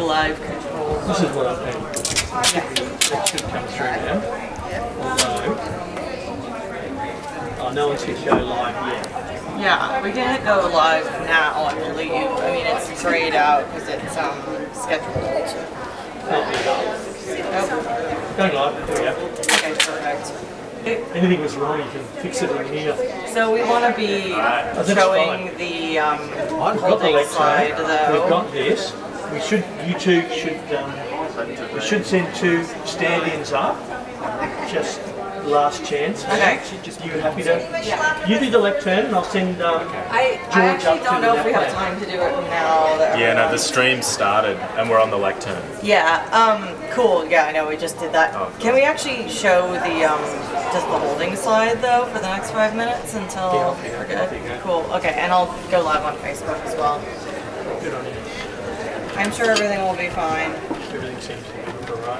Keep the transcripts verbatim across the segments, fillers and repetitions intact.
live control. This is what I've been. That should come through now. Although, oh, no one's hit go live yet. Yeah, we can hit go live now, I believe. I mean, it's grayed out because it's um, scheduled. Not yet. Nope. Going live, there we go. Okay, perfect. Anything was wrong, you can fix it in here. So we want to be oh, showing fine. the um, I've got the lecture slide, though. We've got this. We should, you two should, um, we should send two stand-ins up. Just last chance. Okay. Just you happy to? Yeah. You do the lectern, and I'll send um, I, George I actually up don't to know the if we have lectern. time to do it now. That Yeah, no, the stream started and we're on the lectern. Yeah. Um. Cool. Yeah, I know. We just did that. Oh, Can we actually show the um just the holding slide though for the next five minutes until Yeah, we're good? Cool. Okay, and I'll go live on Facebook as well. Good on you. I'm sure everything will be fine. Everything seems to be alright.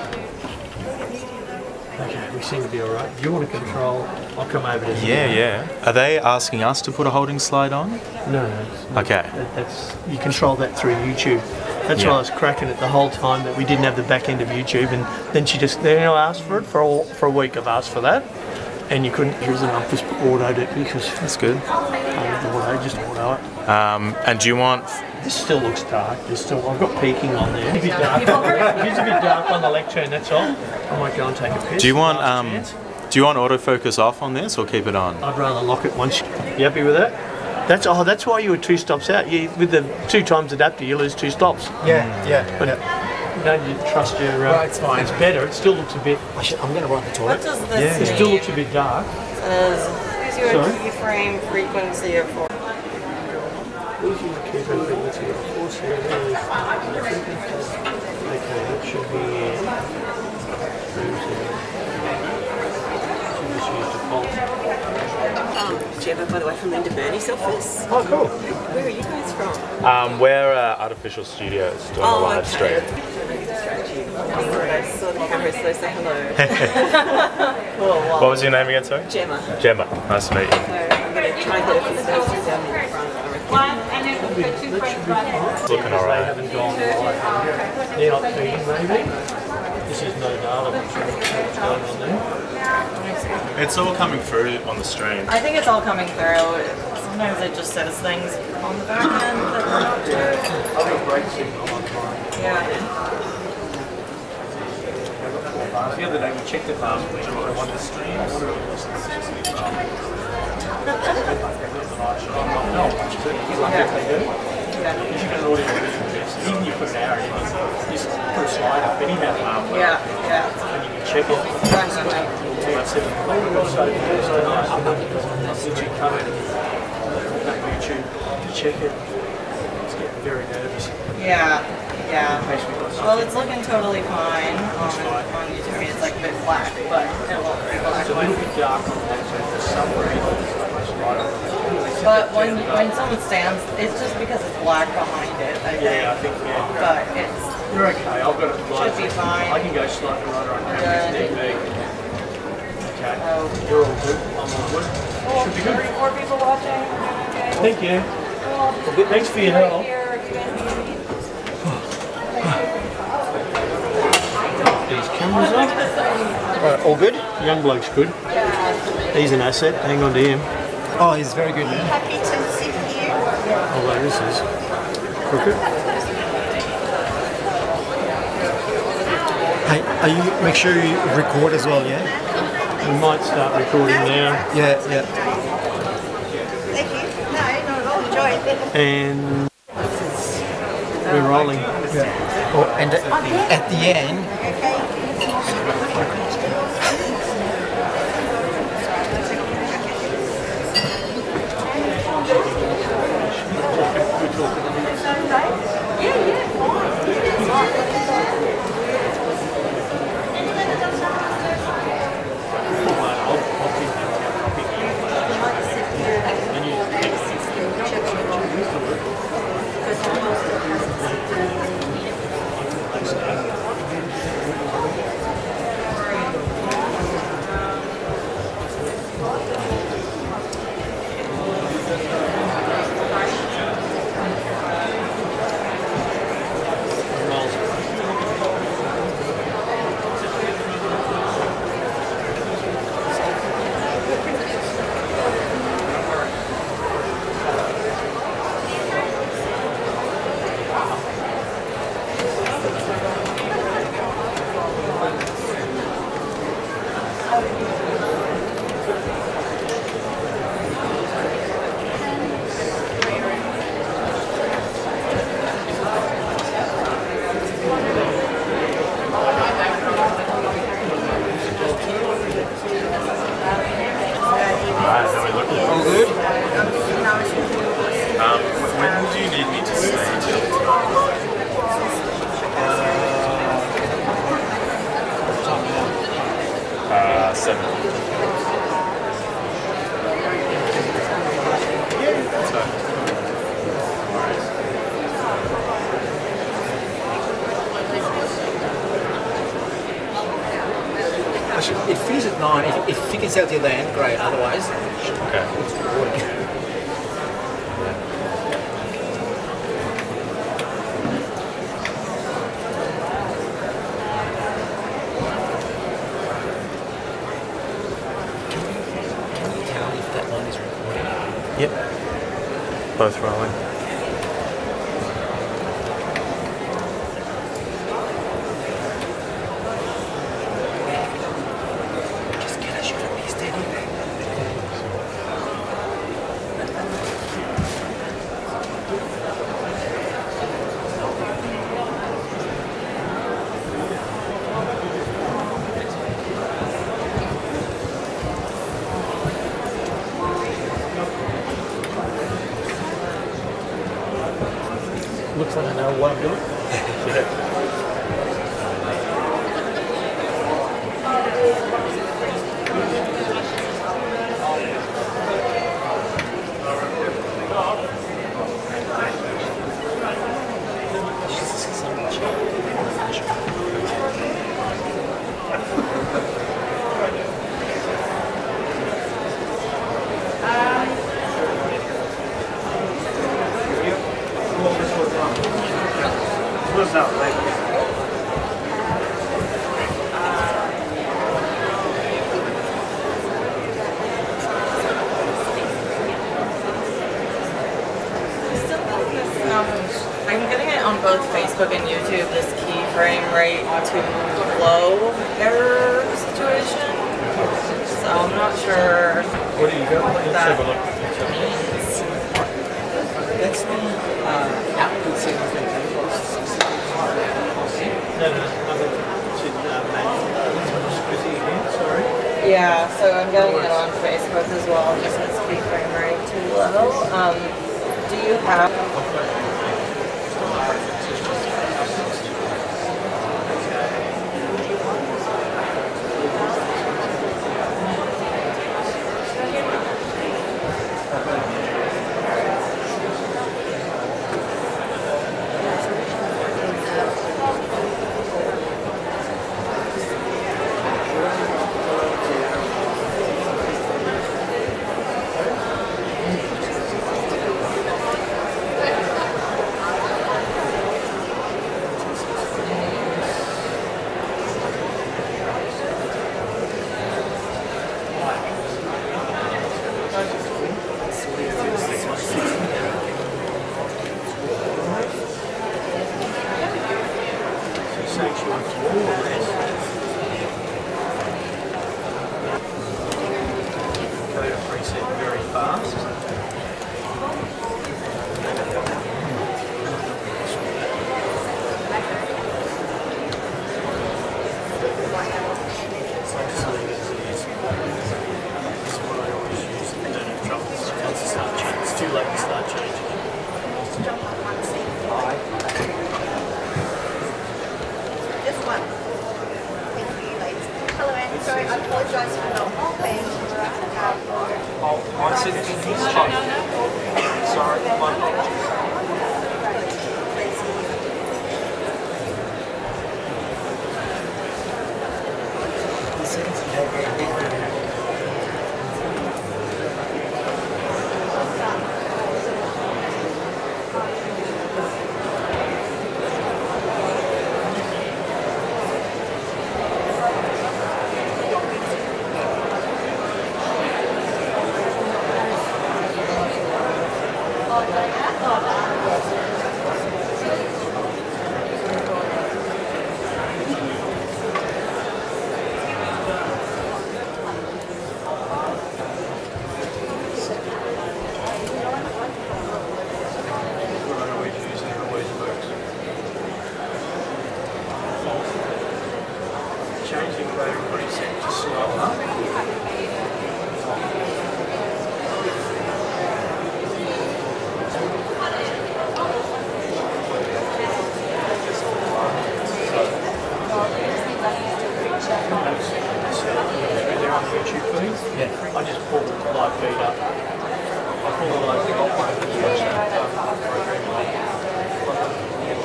Okay, we seem to be alright. Do you want to control? I'll come over to Yeah, yeah. Are they asking us to put a holding slide on? No, no. It's not. Okay. That, that's you control that through YouTube. That's Yeah. why I was cracking it the whole time that we didn't have the back end of YouTube, and then she just then I asked for it for all, for a week. I've asked for that, and you couldn't use it. I've just autoed it because That's good. auto, just auto it. Um, and do you want... This still looks dark. There's still I've got peaking on there. It's a bit dark. It's a bit dark on the lectern. That's all. I might go and take a piss. Do you want Last um, chance. do you want autofocus off on this or keep it on? I'd rather lock it once. You happy with that? That's oh, that's why you were two stops out. You with the two times adapter, you lose two stops. Yeah, yeah. But yeah. don't you trust your? Uh, Right, it's fine. It's better. It still looks a bit. I should, I'm going to run the What toilet. does this It mean? still looks a bit dark. It says, use your Sorry? keyframe frequency of four. Losing the keyboard frequency of four seventy. Okay, that should be in. Um, Gemma, by the way, from Linda Burney's office. Oh, cool. Where are you guys from? Um, we're uh, Artificial Studios doing a live stream. I saw the camera, so say hello. What was your name again, sorry? Gemma. Gemma. Nice to meet you. So I'm going to try and get a few spaces down in front, I reckon. It's looking They alright. haven't gone live. They're not feeding, maybe. This is no data. I'm not sure what's going on there. It's all coming through on the stream. I think it's all coming through. Sometimes it just says things on the back end that we're not doing. I've got great signal on mine. Yeah. The other day we checked the password on one of the streams. No, if you get an audio visual test, even you put an hour in, you just put a slide up anyhow halfway. Yeah, yeah. And you can check it. Right, right, right. That's it. Oh, so, so nice. I literally come in on YouTube to check it. It's getting very nervous. Yeah, yeah. Makes me feel Well, it's looking totally fine on, on YouTube. I mean, it's like a bit black, but it won't be black. It's a little bit dark on that, so for some reason it's much lighter. But when when someone stands, it's just because it's black behind it, I think. Yeah, I think, yeah. But it's You're okay, I've got it live. Should be fine. I can go slightly lighter on camera if need be. Okay, Oh. you're all good, I'm all good. oh, Should be good. thirty-four people watching. Okay. Thank you. Well, Thanks for your help. here, you guys need- These cameras on. Right, all good? Young bloke's good. He's an asset, hang on to him. Oh, he's very good, man. Happy to sit here. Although this is crooked. Hey, are you, make sure you record as well, yeah? We might start recording now. Yeah, yeah. Thank you. No, not at all. Enjoy it. And we're rolling. yeah. Oh, and at, at the end, Okay. It finishes at nine. If, if you can sell to your land, great. Otherwise, Okay. it's rewarding. Can you tell if that one is recording? Yep. Both rolling. Just get a shot of me steady. Looks like I know what I'm doing. I'm getting it on both Facebook and YouTube, this keyframe rate too low error situation. So I'm not sure What do you got? what Let's that have a look. means. That's the uh, output settings that they No, no, no. To uh, manual. Squizzy again, sorry. Yeah, so I'm getting it on Facebook as well, just this keyframe rate too low. Um, do you have...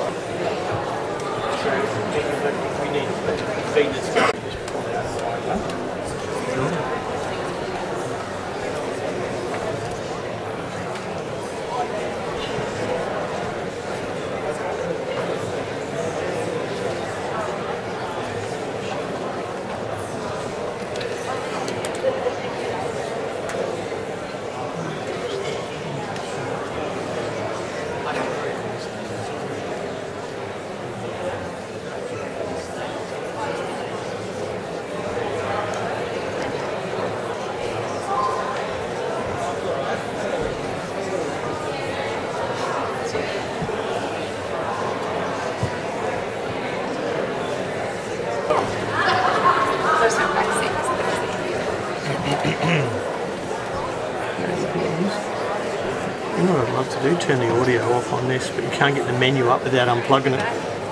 We need to feed this. You know what I'd love to do? Turn the audio off on this, but you can't get the menu up without unplugging it.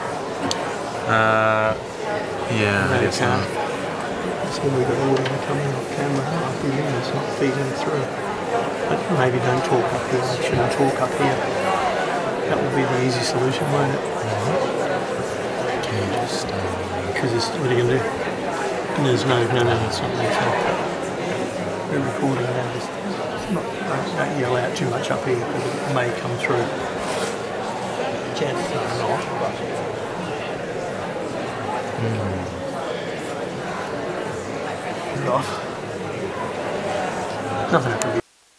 Uh, yeah, No, I you guess can't. not. That's when we've got audio coming off camera up here and it's not feeding through. But maybe don't talk up here, I shouldn't talk up here. That would be the easy solution, won't it? Can you just, um, Because it's, what are you going to do? There's no, no, no, it's not like that. We're recording now. It's not, don't, don't yell out too much up here because it may come through. Chances are not. mm. Put it off. Nothing happened.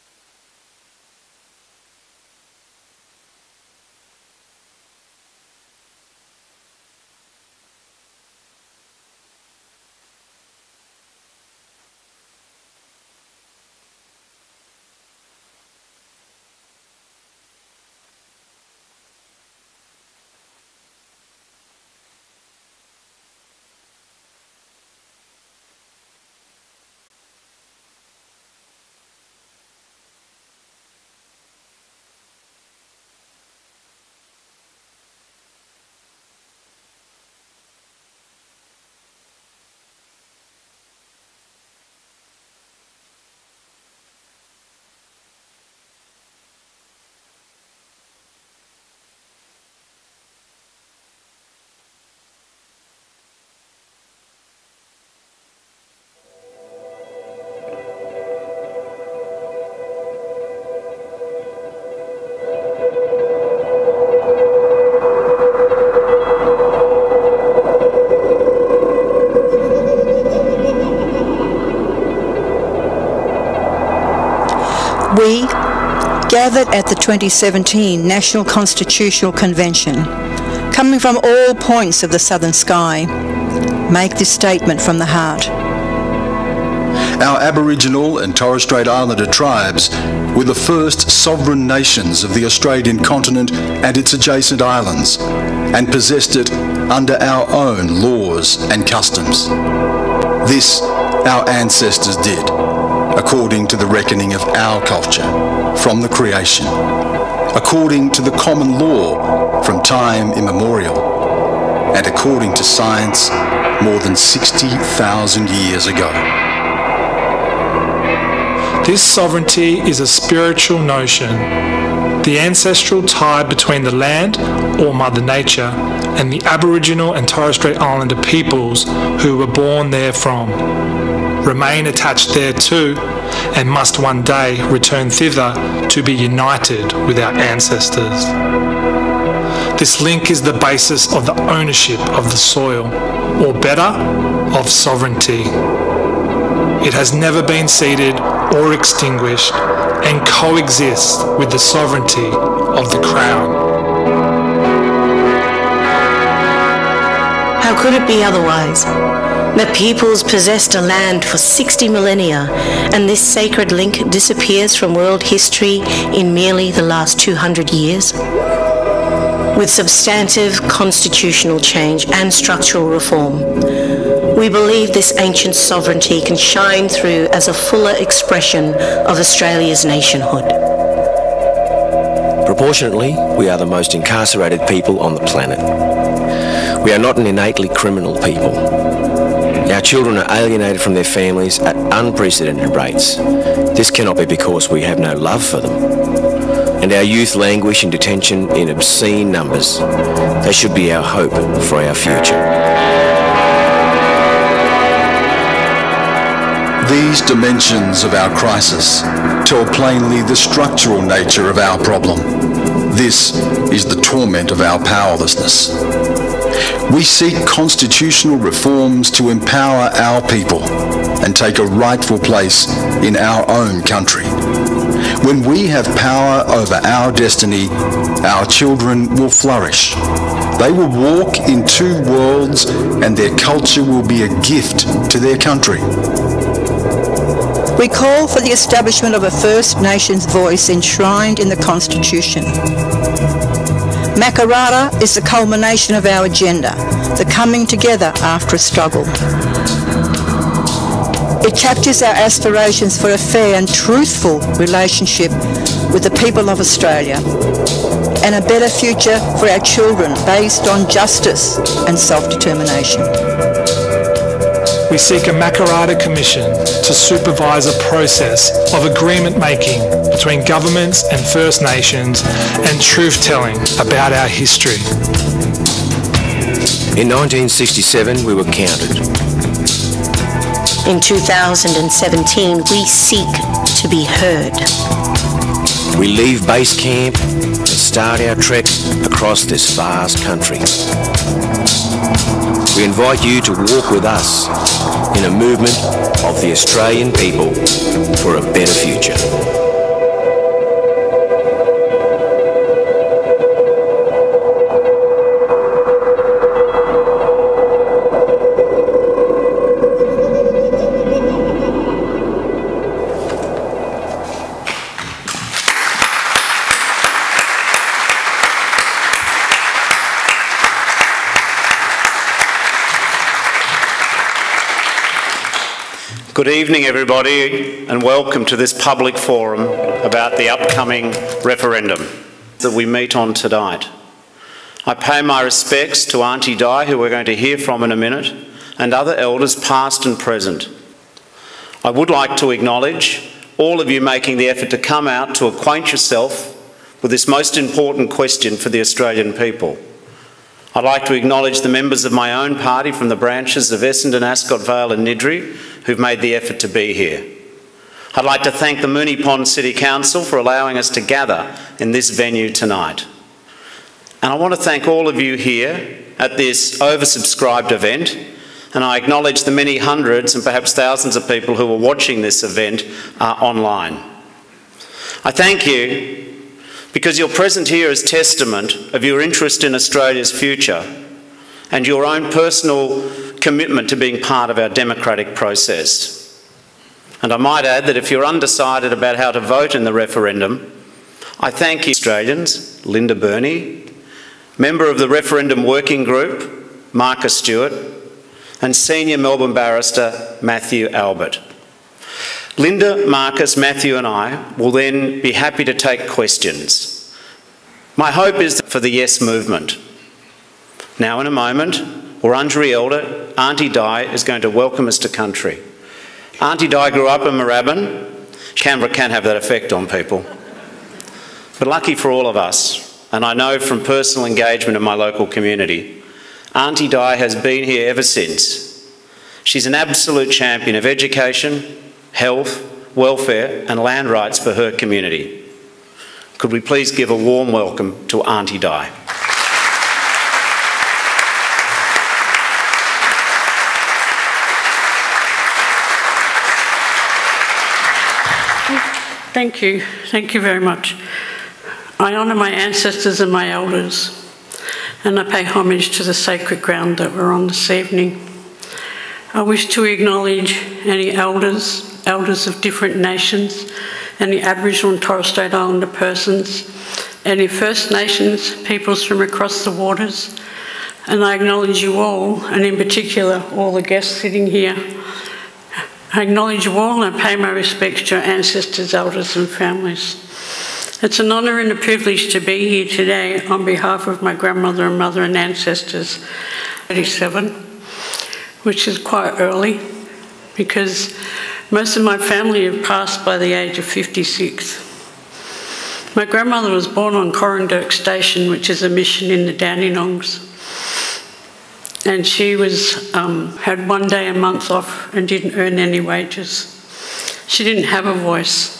We, gathered at the twenty seventeen National Constitutional Convention, coming from all points of the southern sky, make this statement from the heart. Our Aboriginal and Torres Strait Islander tribes were the first sovereign nations of the Australian continent and its adjacent islands, and possessed it under our own laws and customs. This our ancestors did, according to the reckoning of our culture from the creation, according to the common law from time immemorial, and according to science more than sixty thousand years ago. This sovereignty is a spiritual notion, the ancestral tie between the land, or Mother Nature, and the Aboriginal and Torres Strait Islander peoples who were born therefrom, remain attached thereto, and must one day return thither to be united with our ancestors. This link is the basis of the ownership of the soil, or better, of sovereignty. It has never been ceded or extinguished, and coexists with the sovereignty of the Crown. How could it be otherwise? The peoples possessed a land for sixty millennia, and this sacred link disappears from world history in merely the last two hundred years? With substantive constitutional change and structural reform, we believe this ancient sovereignty can shine through as a fuller expression of Australia's nationhood. Proportionately, we are the most incarcerated people on the planet. We are not an innately criminal people. Our children are alienated from their families at unprecedented rates. This cannot be because we have no love for them. And our youth languish in detention in obscene numbers. They should be our hope for our future. These dimensions of our crisis tell plainly the structural nature of our problem. This is the torment of our powerlessness. We seek constitutional reforms to empower our people and take a rightful place in our own country. When we have power over our destiny, our children will flourish. They will walk in two worlds, and their culture will be a gift to their country. We call for the establishment of a First Nations voice enshrined in the Constitution. Makarrata is the culmination of our agenda, the coming together after a struggle. It captures our aspirations for a fair and truthful relationship with the people of Australia and a better future for our children based on justice and self-determination. We seek a Makarrata Commission to supervise a process of agreement making between governments and First Nations and truth-telling about our history. In nineteen sixty-seven, we were counted. In two thousand seventeen, we seek to be heard. We leave base camp and start our trek across this vast country. We invite you to walk with us in a movement of the Australian people for a better future. Good evening, everybody, and welcome to this public forum about the upcoming referendum that we meet on tonight. I pay my respects to Auntie Di, who we're going to hear from in a minute, and other elders past and present. I would like to acknowledge all of you making the effort to come out to acquaint yourself with this most important question for the Australian people. I'd like to acknowledge the members of my own party from the branches of Essendon, Ascot Vale and Niddrie who've made the effort to be here. I'd like to thank the Moonee Pond City Council for allowing us to gather in this venue tonight. And I want to thank all of you here at this oversubscribed event, and I acknowledge the many hundreds and perhaps thousands of people who are watching this event uh, online. I thank you because you're present here as testament of your interest in Australia's future and your own personal commitment to being part of our democratic process. And I might add that if you're undecided about how to vote in the referendum, I thank you, Australians, Linda Burney, member of the Referendum Working Group, Marcus Stewart, and senior Melbourne barrister, Matthew Albert. Linda, Marcus, Matthew and I will then be happy to take questions. My hope is for the Yes movement. Now in a moment, Wurundjeri Elder, Auntie Di, is going to welcome us to country. Auntie Di grew up in Maribyrnong. Canberra can have that effect on people. But lucky for all of us, and I know from personal engagement in my local community, Auntie Di has been here ever since. She's an absolute champion of education, health, welfare and land rights for her community. Could we please give a warm welcome to Auntie Di. Thank you. Thank you very much. I honour my ancestors and my elders, and I pay homage to the sacred ground that we're on this evening. I wish to acknowledge any elders, elders of different nations, any Aboriginal and Torres Strait Islander persons, any First Nations peoples from across the waters, and I acknowledge you all, and in particular all the guests sitting here. I acknowledge you all and I pay my respects to your ancestors, elders and families. It's an honour and a privilege to be here today on behalf of my grandmother and mother and ancestors, thirty-seven, which is quite early because most of my family have passed by the age of fifty-six. My grandmother was born on Corrandirk Station, which is a mission in the Dandenongs. And she was, um, had one day a month off and didn't earn any wages. She didn't have a voice.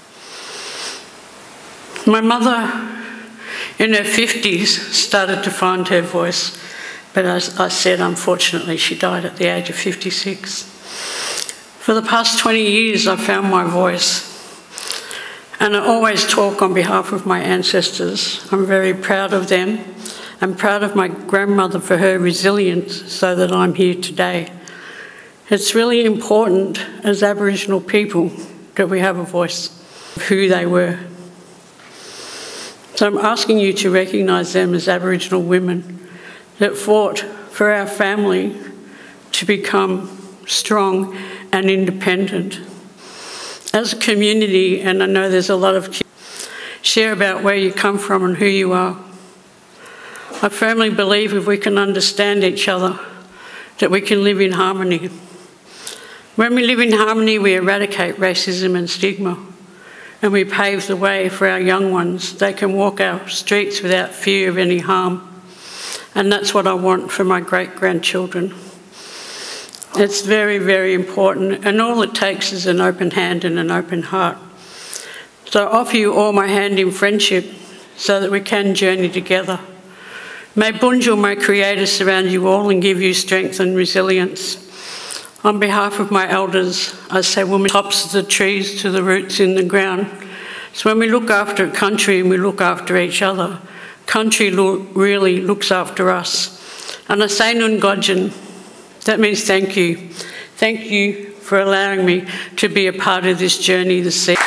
My mother, in her fifties, started to find her voice, but as I said, unfortunately, she died at the age of fifty-six. For the past twenty years, I found my voice, and I always talk on behalf of my ancestors. I'm very proud of them. I'm proud of my grandmother for her resilience so that I'm here today. It's really important as Aboriginal people that we have a voice of who they were. So I'm asking you to recognise them as Aboriginal women that fought for our family to become strong and independent. As a community, and I know there's a lot of kids, share about where you come from and who you are. I firmly believe if we can understand each other, that we can live in harmony. When we live in harmony, we eradicate racism and stigma, and we pave the way for our young ones. They can walk our streets without fear of any harm. And that's what I want for my great-grandchildren. It's very, very important, and all it takes is an open hand and an open heart. So I offer you all my hand in friendship so that we can journey together. May Bunjil, my Creator, surround you all and give you strength and resilience. On behalf of my elders, I say, women, tops of the trees to the roots in the ground. So when we look after a country and we look after each other, country lo really looks after us. And I say Nungodjan, that means thank you. Thank you for allowing me to be a part of this journey this evening.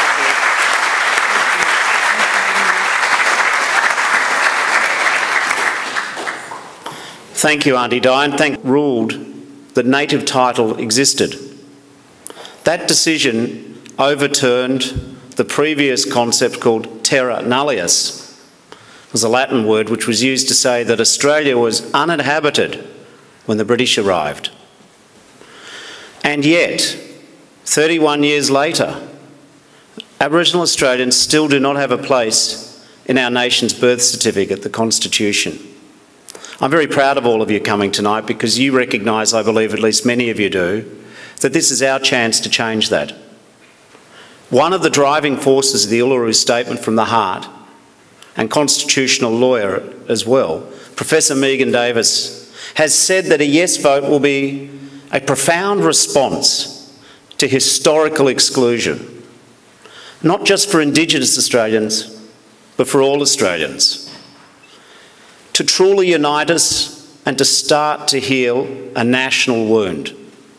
Thank you, Auntie Diane. Thank ruled that native title existed. That decision overturned the previous concept called terra nullius. It was a Latin word which was used to say that Australia was uninhabited when the British arrived. And yet, thirty-one years later, Aboriginal Australians still do not have a place in our nation's birth certificate, the Constitution. I'm very proud of all of you coming tonight because you recognise, I believe at least many of you do, that this is our chance to change that. One of the driving forces of the Uluru Statement from the Heart, and constitutional lawyer as well, Professor Megan Davis, has said that a yes vote will be a profound response to historical exclusion, not just for Indigenous Australians, but for all Australians. To truly unite us and to start to heal a national wound.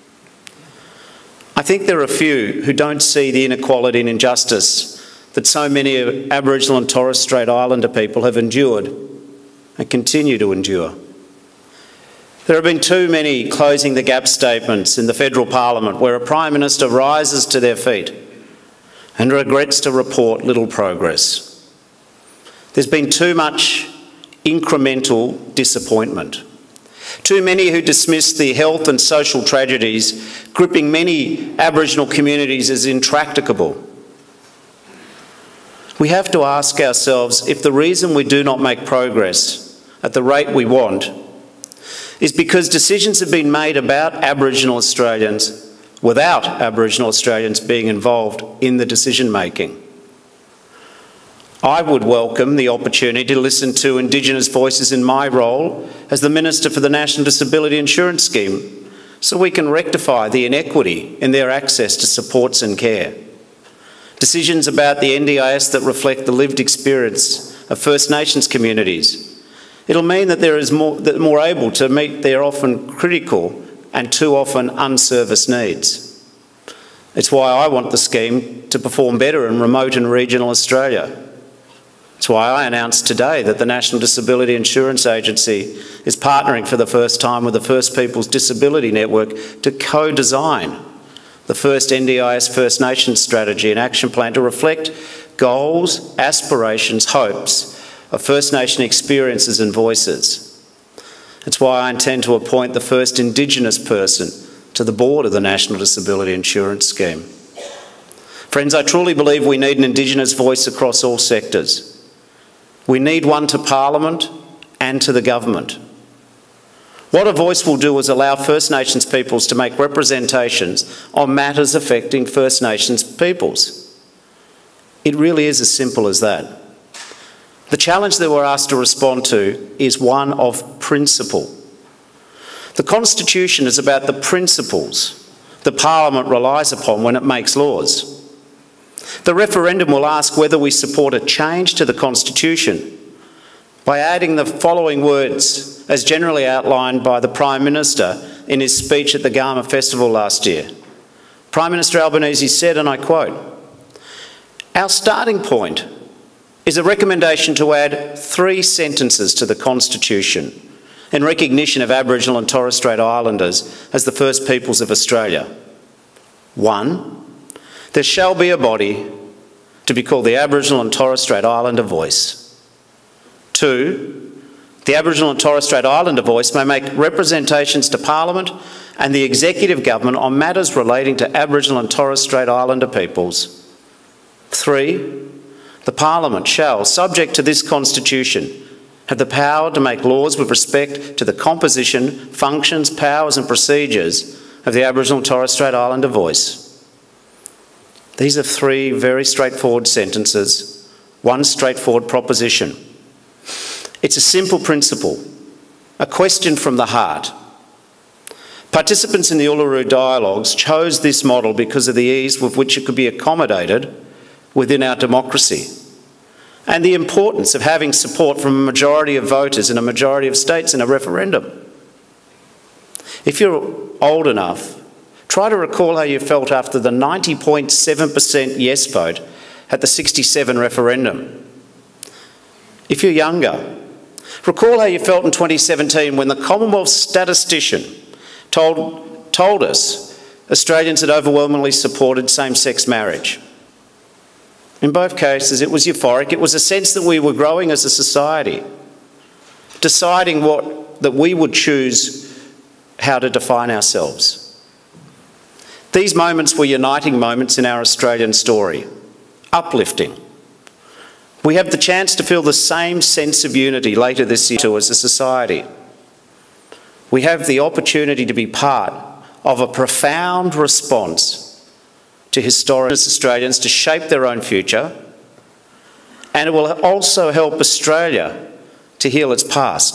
I think there are a few who don't see the inequality and injustice that so many of Aboriginal and Torres Strait Islander people have endured and continue to endure. There have been too many closing the gap statements in the federal parliament where a Prime Minister rises to their feet and regrets to report little progress. There's been too much incremental disappointment. Too many who dismiss the health and social tragedies gripping many Aboriginal communities as intractable. We have to ask ourselves if the reason we do not make progress at the rate we want is because decisions have been made about Aboriginal Australians without Aboriginal Australians being involved in the decision making. I would welcome the opportunity to listen to Indigenous voices in my role as the Minister for the National Disability Insurance Scheme so we can rectify the inequity in their access to supports and care. Decisions about the N D I S that reflect the lived experience of First Nations communities. It'll mean that there is more, that more able to meet their often critical and too often unserviced needs. It's why I want the scheme to perform better in remote and regional Australia. That's why I announced today that the National Disability Insurance Agency is partnering for the first time with the First Peoples Disability Network to co-design the first N D I S First Nations strategy and action plan to reflect goals, aspirations, hopes of First Nation experiences and voices. It's why I intend to appoint the first Indigenous person to the board of the National Disability Insurance Scheme. Friends, I truly believe we need an Indigenous voice across all sectors. We need one to Parliament and to the government. What a voice will do is allow First Nations peoples to make representations on matters affecting First Nations peoples. It really is as simple as that. The challenge that we're asked to respond to is one of principle. The Constitution is about the principles that Parliament relies upon when it makes laws. The referendum will ask whether we support a change to the Constitution by adding the following words as generally outlined by the Prime Minister in his speech at the Garma Festival last year. Prime Minister Albanese said, and I quote, "Our starting point is a recommendation to add three sentences to the Constitution in recognition of Aboriginal and Torres Strait Islanders as the first peoples of Australia. One, there shall be a body to be called the Aboriginal and Torres Strait Islander Voice. Two, the Aboriginal and Torres Strait Islander Voice may make representations to Parliament and the Executive Government on matters relating to Aboriginal and Torres Strait Islander peoples. Three, the Parliament shall, subject to this Constitution, have the power to make laws with respect to the composition, functions, powers and procedures of the Aboriginal and Torres Strait Islander Voice. These are three very straightforward sentences, one straightforward proposition. It's a simple principle, a question from the heart. Participants in the Uluru Dialogues chose this model because of the ease with which it could be accommodated within our democracy and the importance of having support from a majority of voters in a majority of states in a referendum. If you're old enough, try to recall how you felt after the ninety point seven percent yes vote at the sixty-seven referendum. If you're younger, recall how you felt in twenty seventeen when the Commonwealth statistician told, told us Australians had overwhelmingly supported same-sex marriage. In both cases, it was euphoric. It was a sense that we were growing as a society, deciding what, that we would choose how to define ourselves. These moments were uniting moments in our Australian story, uplifting. We have the chance to feel the same sense of unity later this year too as a society. We have the opportunity to be part of a profound response to historic Australians to shape their own future, and it will also help Australia to heal its past.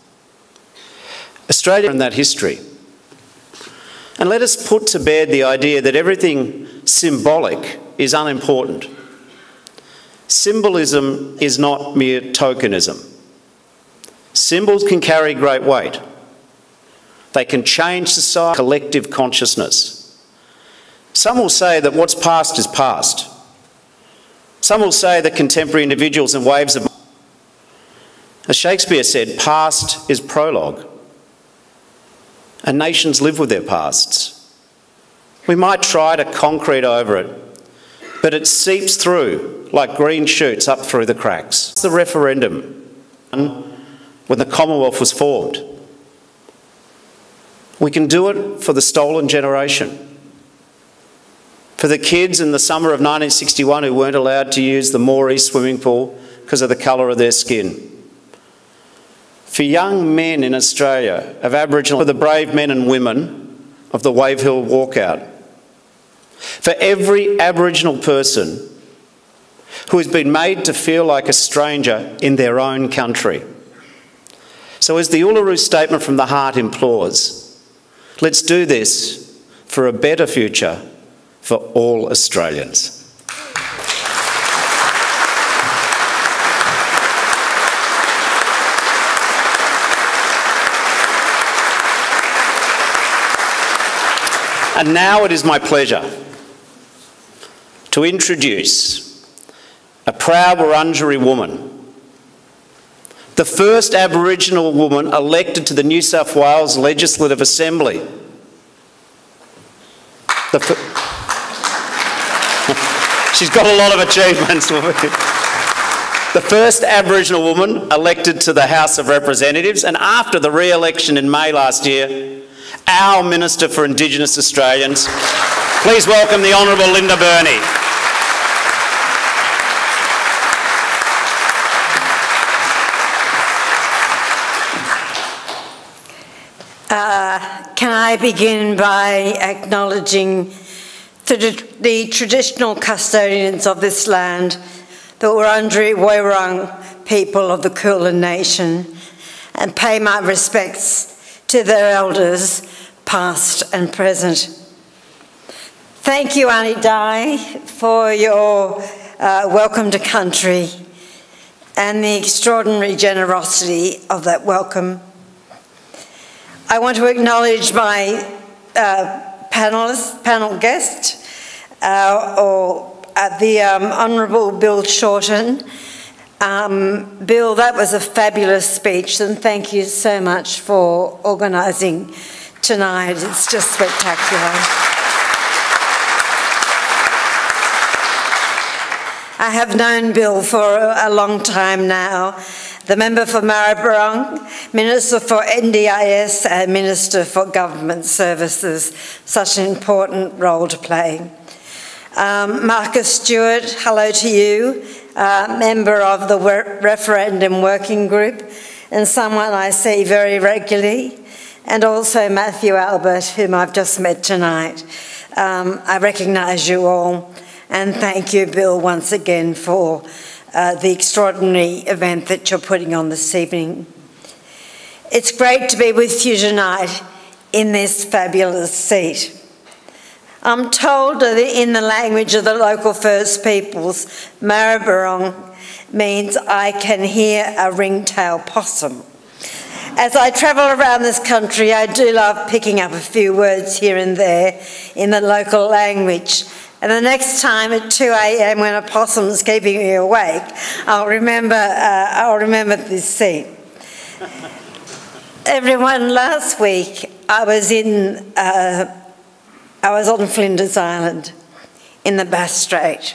Australia in that history. And let us put to bed the idea that everything symbolic is unimportant. Symbolism is not mere tokenism. Symbols can carry great weight. They can change society, collective consciousness. Some will say that what's past is past. Some will say that contemporary individuals and waves of... As Shakespeare said, past is prologue. And nations live with their pasts. We might try to concrete over it, but it seeps through like green shoots up through the cracks. The referendum, when the Commonwealth was formed. We can do it for the stolen generation. For the kids in the summer of nineteen sixty-one who weren't allowed to use the Moree swimming pool because of the colour of their skin. For young men in Australia of Aboriginal, for the brave men and women of the Wave Hill walkout. For every Aboriginal person who has been made to feel like a stranger in their own country. So as the Uluru Statement from the Heart implores, let's do this for a better future for all Australians. And now it is my pleasure to introduce a proud Wurundjeri woman, the first Aboriginal woman elected to the New South Wales Legislative Assembly. The She's got a lot of achievements. The first Aboriginal woman elected to the House of Representatives, and after the re-election in May last year, our Minister for Indigenous Australians. Please welcome the Honourable Linda Burney. Uh, can I begin by acknowledging the, the traditional custodians of this land, the Wurundjeri Woi-wurrung people of the Kulin Nation, and pay my respects to their elders, past and present. Thank you, Annie Dye, for your uh, welcome to country and the extraordinary generosity of that welcome. I want to acknowledge my uh, panelist, panel guest, uh, or uh, the um, Honourable Bill Shorten, Um, Bill, that was a fabulous speech, and thank you so much for organising tonight. It's just spectacular. I have known Bill for a long time now, the member for Maribyrnong, Minister for N D I S and Minister for Government Services, such an important role to play. Um, Marcus Stewart, hello to you, uh, member of the Referendum Working Group and someone I see very regularly, and also Matthew Albert, whom I've just met tonight. Um, I recognise you all, and thank you, Bill, once again for uh, the extraordinary event that you're putting on this evening. It's great to be with you tonight in this fabulous seat. I'm told that in the language of the local First Peoples, Maribyrnong means I can hear a ringtail possum. As I travel around this country, I do love picking up a few words here and there in the local language. And the next time at two A M when a possum's keeping me awake, I'll remember, uh, I'll remember this seat. Everyone, last week I was in uh, I was on Flinders Island in the Bass Strait.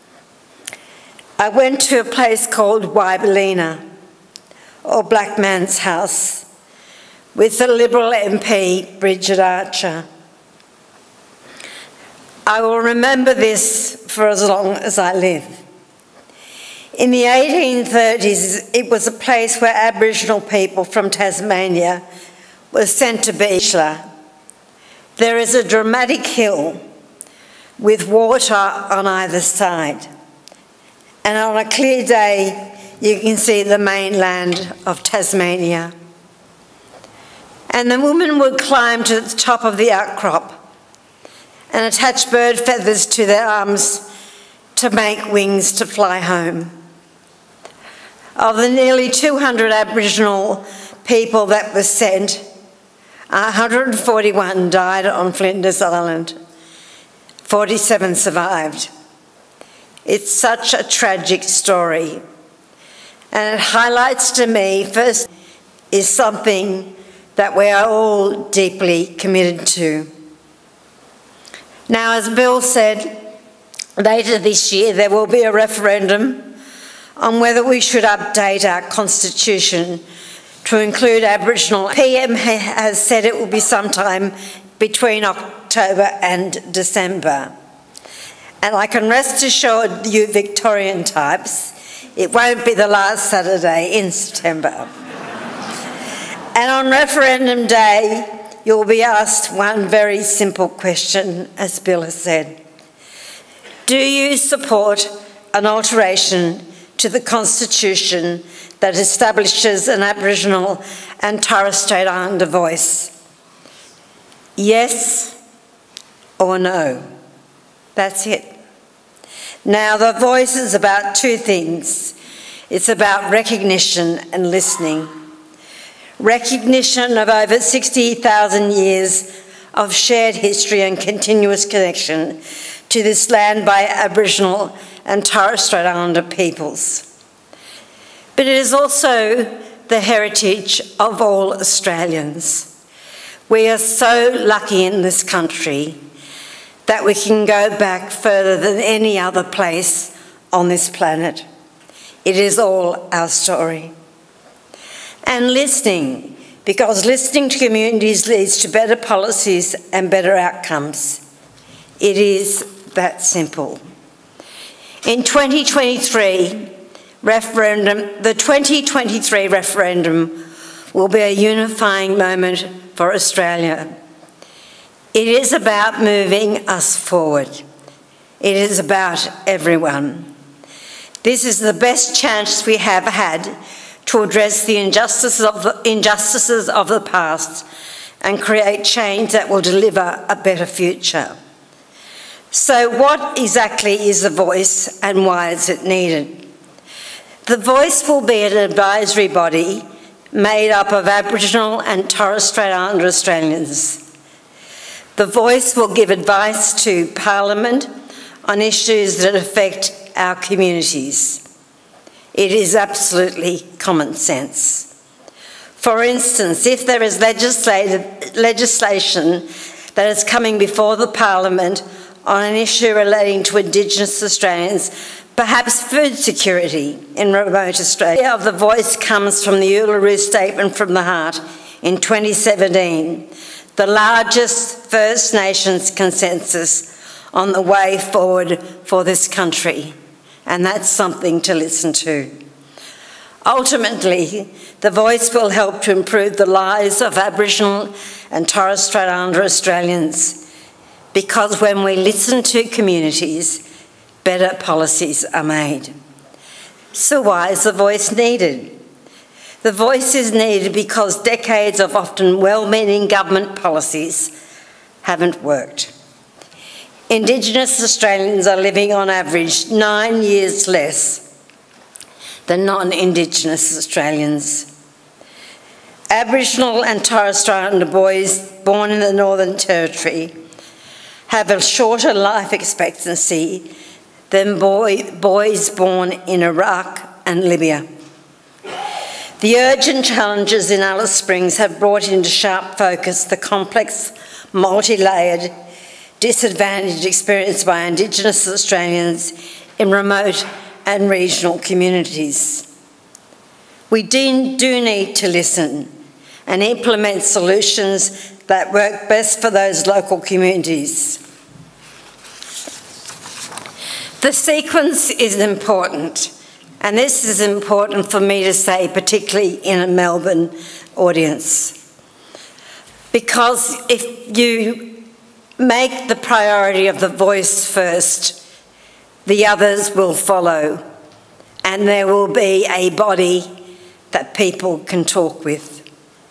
I went to a place called Maribyrnong, or Black Man's House, with the Liberal M P Bridget Archer. I will remember this for as long as I live. In the eighteen thirties, it was a place where Aboriginal people from Tasmania were sent to be. There is a dramatic hill with water on either side, and on a clear day you can see the mainland of Tasmania. And the women would climb to the top of the outcrop and attach bird feathers to their arms to make wings to fly home. Of the nearly two hundred Aboriginal people that were sent, one hundred forty-one died on Flinders Island. forty-seven survived. It's such a tragic story. And it highlights to me, first, is something that we are all deeply committed to. Now, as Bill said, later this year there will be a referendum on whether we should update our constitution to include Aboriginal. P M has said it will be sometime between October and December. And I can rest assured you Victorian types, it won't be the last Saturday in September. And on referendum day, you'll be asked one very simple question, as Bill has said. Do you support an alteration to the Constitution that establishes an Aboriginal and Torres Strait Islander voice? Yes or no? That's it. Now, the voice is about two things. It's about recognition and listening. Recognition of over sixty thousand years of shared history and continuous connection to this land by Aboriginal and Torres Strait Islander peoples. But it is also the heritage of all Australians. We are so lucky in this country that we can go back further than any other place on this planet. It is all our story. And listening, because listening to communities leads to better policies and better outcomes. It is that simple. In twenty twenty-three, referendum, the twenty twenty-three referendum will be a unifying moment for Australia. It is about moving us forward. It is about everyone. This is the best chance we have had to address the injustices of the, injustices of the past and create change that will deliver a better future. So what exactly is the voice and why is it needed? The voice will be an advisory body made up of Aboriginal and Torres Strait Islander Australians. The voice will give advice to Parliament on issues that affect our communities. It is absolutely common sense. For instance, if there is legislative, legislation that is coming before the Parliament on an issue relating to Indigenous Australians, perhaps food security in remote Australia, of the voice comes from the Uluru Statement from the Heart in twenty seventeen, the largest First Nations consensus on the way forward for this country. And that's something to listen to. Ultimately, the voice will help to improve the lives of Aboriginal and Torres Strait Islander Australians, because when we listen to communities, better policies are made. So why is the voice needed? The voice is needed because decades of often well-meaning government policies haven't worked. Indigenous Australians are living on average nine years less than non-Indigenous Australians. Aboriginal and Torres Strait Islander boys born in the Northern Territory have a shorter life expectancy than boy, boys born in Iraq and Libya. The urgent challenges in Alice Springs have brought into sharp focus the complex, multi-layered disadvantage experienced by Indigenous Australians in remote and regional communities. We do, do need to listen and implement solutions that work best for those local communities. The sequence is important, and this is important for me to say, particularly in a Melbourne audience, because if you make the priority of the voice first, the others will follow, and there will be a body that people can talk with.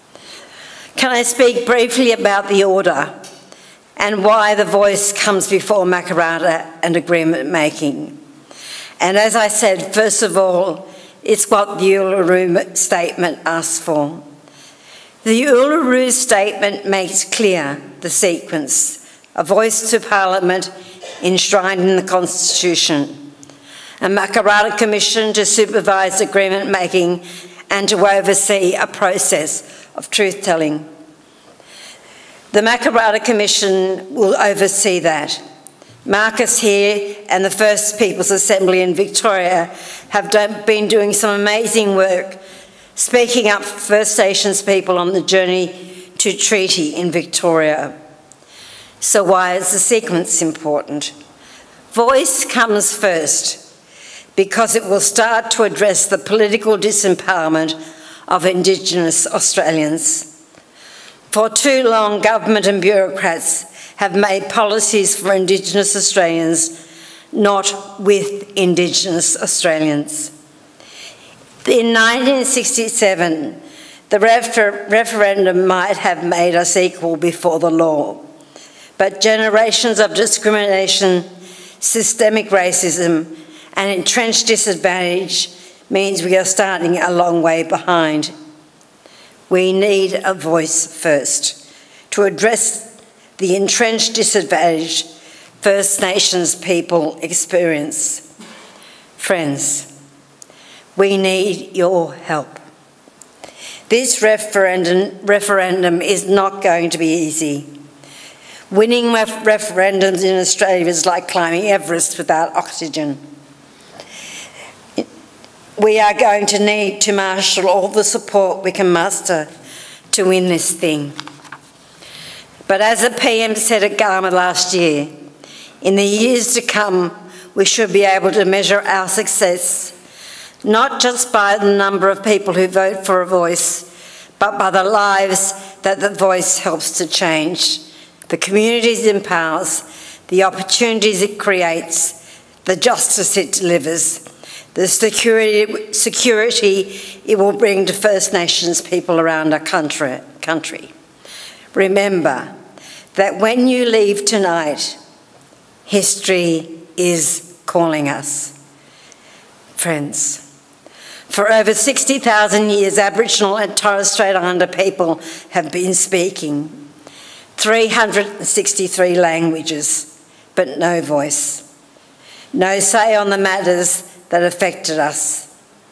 Can I speak briefly about the order and why the voice comes before Makarrata and agreement making? And as I said, first of all, it's what the Uluru Statement asks for. The Uluru Statement makes clear the sequence: a voice to Parliament enshrined in the Constitution, a Makarrata Commission to supervise agreement making and to oversee a process of truth-telling. The Makarrata Commission will oversee that. Marcus here and the First Peoples Assembly in Victoria have done, been doing some amazing work speaking up for First Nations people on the journey to treaty in Victoria. So why is the sequence important? Voice comes first because it will start to address the political disempowerment of Indigenous Australians. For too long, government and bureaucrats have made policies for Indigenous Australians, not with Indigenous Australians. In nineteen sixty-seven, the refer referendum might have made us equal before the law, but generations of discrimination, systemic racism, and entrenched disadvantage means we are starting a long way behind. We need a voice first to address the entrenched disadvantage First Nations people experience. Friends, we need your help. This referendum, referendum is not going to be easy. Winning ref referendums in Australia is like climbing Everest without oxygen. We are going to need to marshal all the support we can muster to win this thing. But as the P M said at Garma last year, in the years to come, we should be able to measure our success, not just by the number of people who vote for a voice, but by the lives that the voice helps to change, the communities it empowers, the opportunities it creates, the justice it delivers, the security, security it will bring to First Nations people around our country. country. Remember that when you leave tonight, history is calling us. Friends, for over sixty thousand years, Aboriginal and Torres Strait Islander people have been speaking three hundred sixty-three languages, but no voice, no say on the matters that affected us.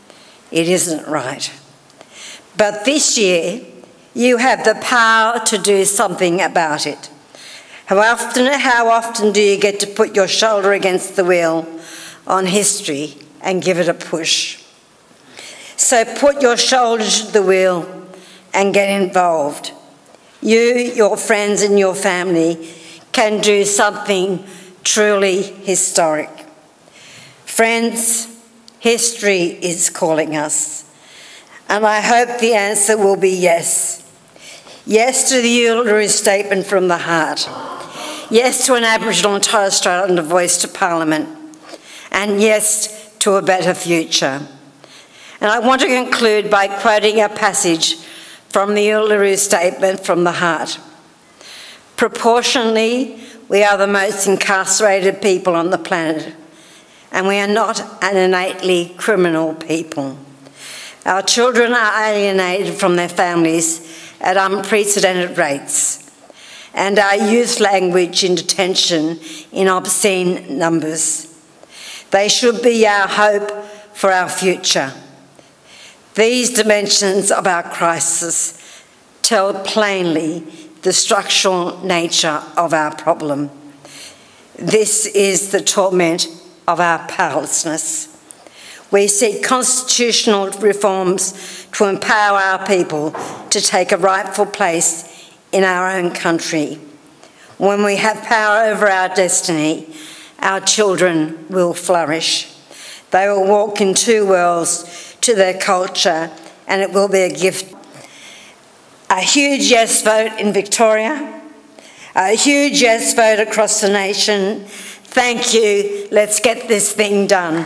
It isn't right. But this year, you have the power to do something about it. How often, how often do you get to put your shoulder against the wheel on history and give it a push? So put your shoulder to the wheel and get involved. You, your friends and your family can do something truly historic. Friends, history is calling us, and I hope the answer will be yes. Yes to the Uluru Statement from the heart. Yes to an Aboriginal and Torres Strait Islander voice to Parliament. And yes to a better future. And I want to conclude by quoting a passage from the Uluru Statement from the heart. Proportionally, we are the most incarcerated people on the planet, and we are not an innately criminal people. Our children are alienated from their families at unprecedented rates, and our youth language in detention in obscene numbers. They should be our hope for our future. These dimensions of our crisis tell plainly the structural nature of our problem. This is the torment of our powerlessness. We seek constitutional reforms to empower our people to take a rightful place in our own country. When we have power over our destiny, our children will flourish. They will walk in two worlds to their culture, and it will be a gift. A huge yes vote in Victoria, a huge yes vote across the nation. Thank you. Let's get this thing done.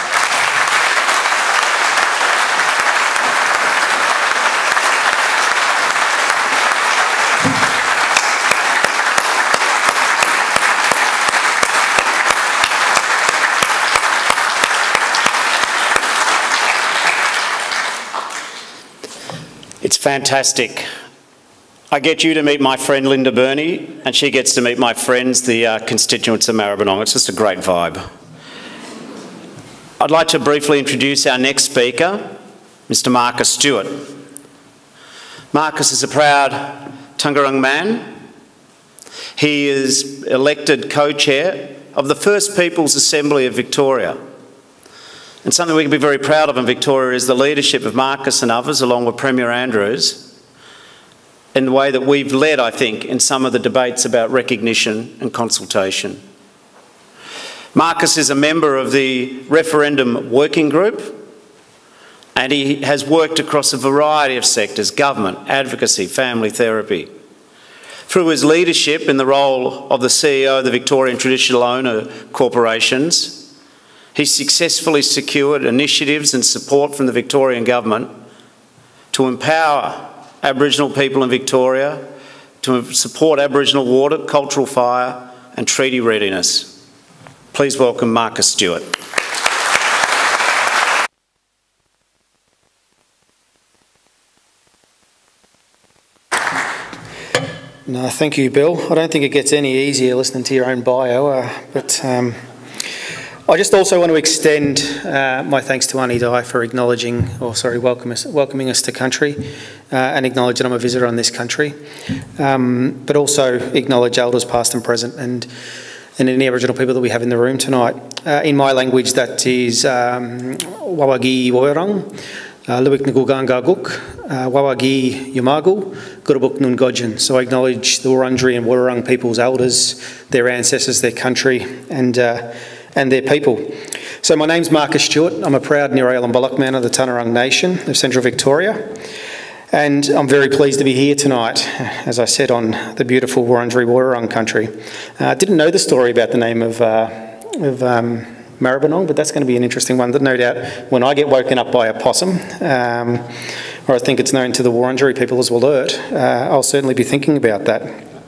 It's fantastic. I get you to meet my friend Linda Burney, and she gets to meet my friends, the uh, constituents of Maribyrnong. It's just a great vibe. I'd like to briefly introduce our next speaker, Mister Marcus Stewart. Marcus is a proud Taungurung man. He is elected co-chair of the First People's Assembly of Victoria. And something we can be very proud of in Victoria is the leadership of Marcus and others, along with Premier Andrews, in the way that we've led, I think, in some of the debates about recognition and consultation. Marcus is a member of the Referendum Working Group, and he has worked across a variety of sectors: government, advocacy, family therapy. Through his leadership in the role of the C E O of the Victorian Traditional Owner Corporations, he successfully secured initiatives and support from the Victorian Government to empower Aboriginal people in Victoria, to support Aboriginal water, cultural fire and treaty readiness. Please welcome Marcus Stewart. No, thank you, Bill. I don't think it gets any easier listening to your own bio, uh, but um, I just also want to extend uh, my thanks to Annie Dye for acknowledging, or sorry, welcome us, welcoming us to country, uh, and acknowledge that I'm a visitor on this country, um, but also acknowledge elders past and present, and and any Aboriginal people that we have in the room tonight. Uh, in my language, that is um, Wawagi Woyerang, Luwik Nguganga Guk, Wawagi Yamagu, Gurubuk Nun Godjan. So I acknowledge the Wurundjeri and Wurrung people's elders, their ancestors, their country, and uh, and their people. So my name's Marcus Stewart. I'm a proud Nirail and Bullock man of the Taungurung Nation of Central Victoria. And I'm very pleased to be here tonight, as I said, on the beautiful Wurundjeri Wurrung country. I uh, didn't know the story about the name of, uh, of um, Maribyrnong, but that's going to be an interesting one. That no doubt, when I get woken up by a possum, um, or I think it's known to the Wurundjeri people as Walert, uh, I'll certainly be thinking about that.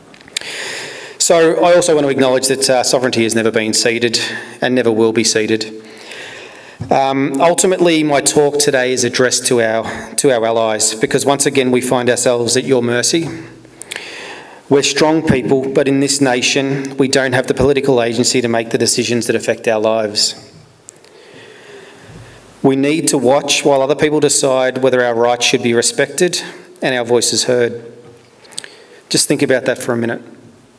So I also want to acknowledge that uh, sovereignty has never been ceded and never will be ceded. Um, ultimately, my talk today is addressed to our, to our allies, because once again we find ourselves at your mercy. We're strong people, but in this nation we don't have the political agency to make the decisions that affect our lives. We need to watch while other people decide whether our rights should be respected and our voices heard. Just think about that for a minute.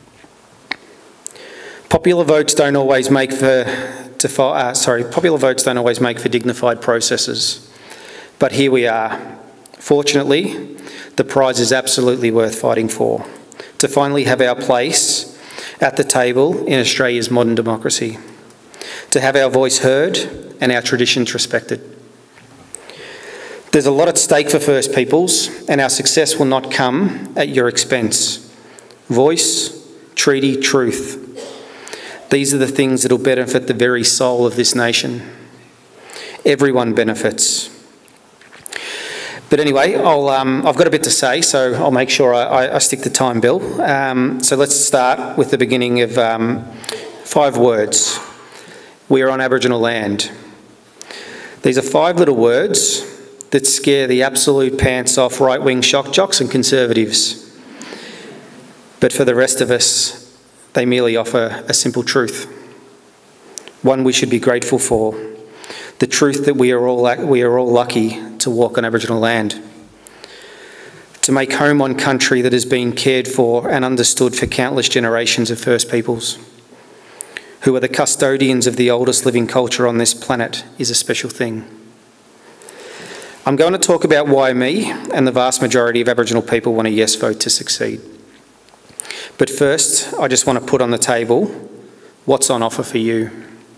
Popular votes don't always make for defi- uh, sorry, popular votes don't always make for dignified processes. But here we are. Fortunately, the prize is absolutely worth fighting for. To finally have our place at the table in Australia's modern democracy. To have our voice heard and our traditions respected. There's a lot at stake for First Peoples, and our success will not come at your expense. Voice, treaty, truth. These are the things that will benefit the very soul of this nation. Everyone benefits. But anyway, I'll, um, I've got a bit to say, so I'll make sure I, I stick to time, Bill. Um, so let's start with the beginning of um, five words. We are on Aboriginal land. These are five little words that scare the absolute pants off right-wing shock jocks and conservatives. But for the rest of us, they merely offer a simple truth. One we should be grateful for. The truth that we are all, we are all lucky to walk on Aboriginal land. To make home on country that has been cared for and understood for countless generations of First Peoples, who are the custodians of the oldest living culture on this planet, is a special thing. I'm going to talk about why me and the vast majority of Aboriginal people want a yes vote to succeed. But first, I just want to put on the table what's on offer for you.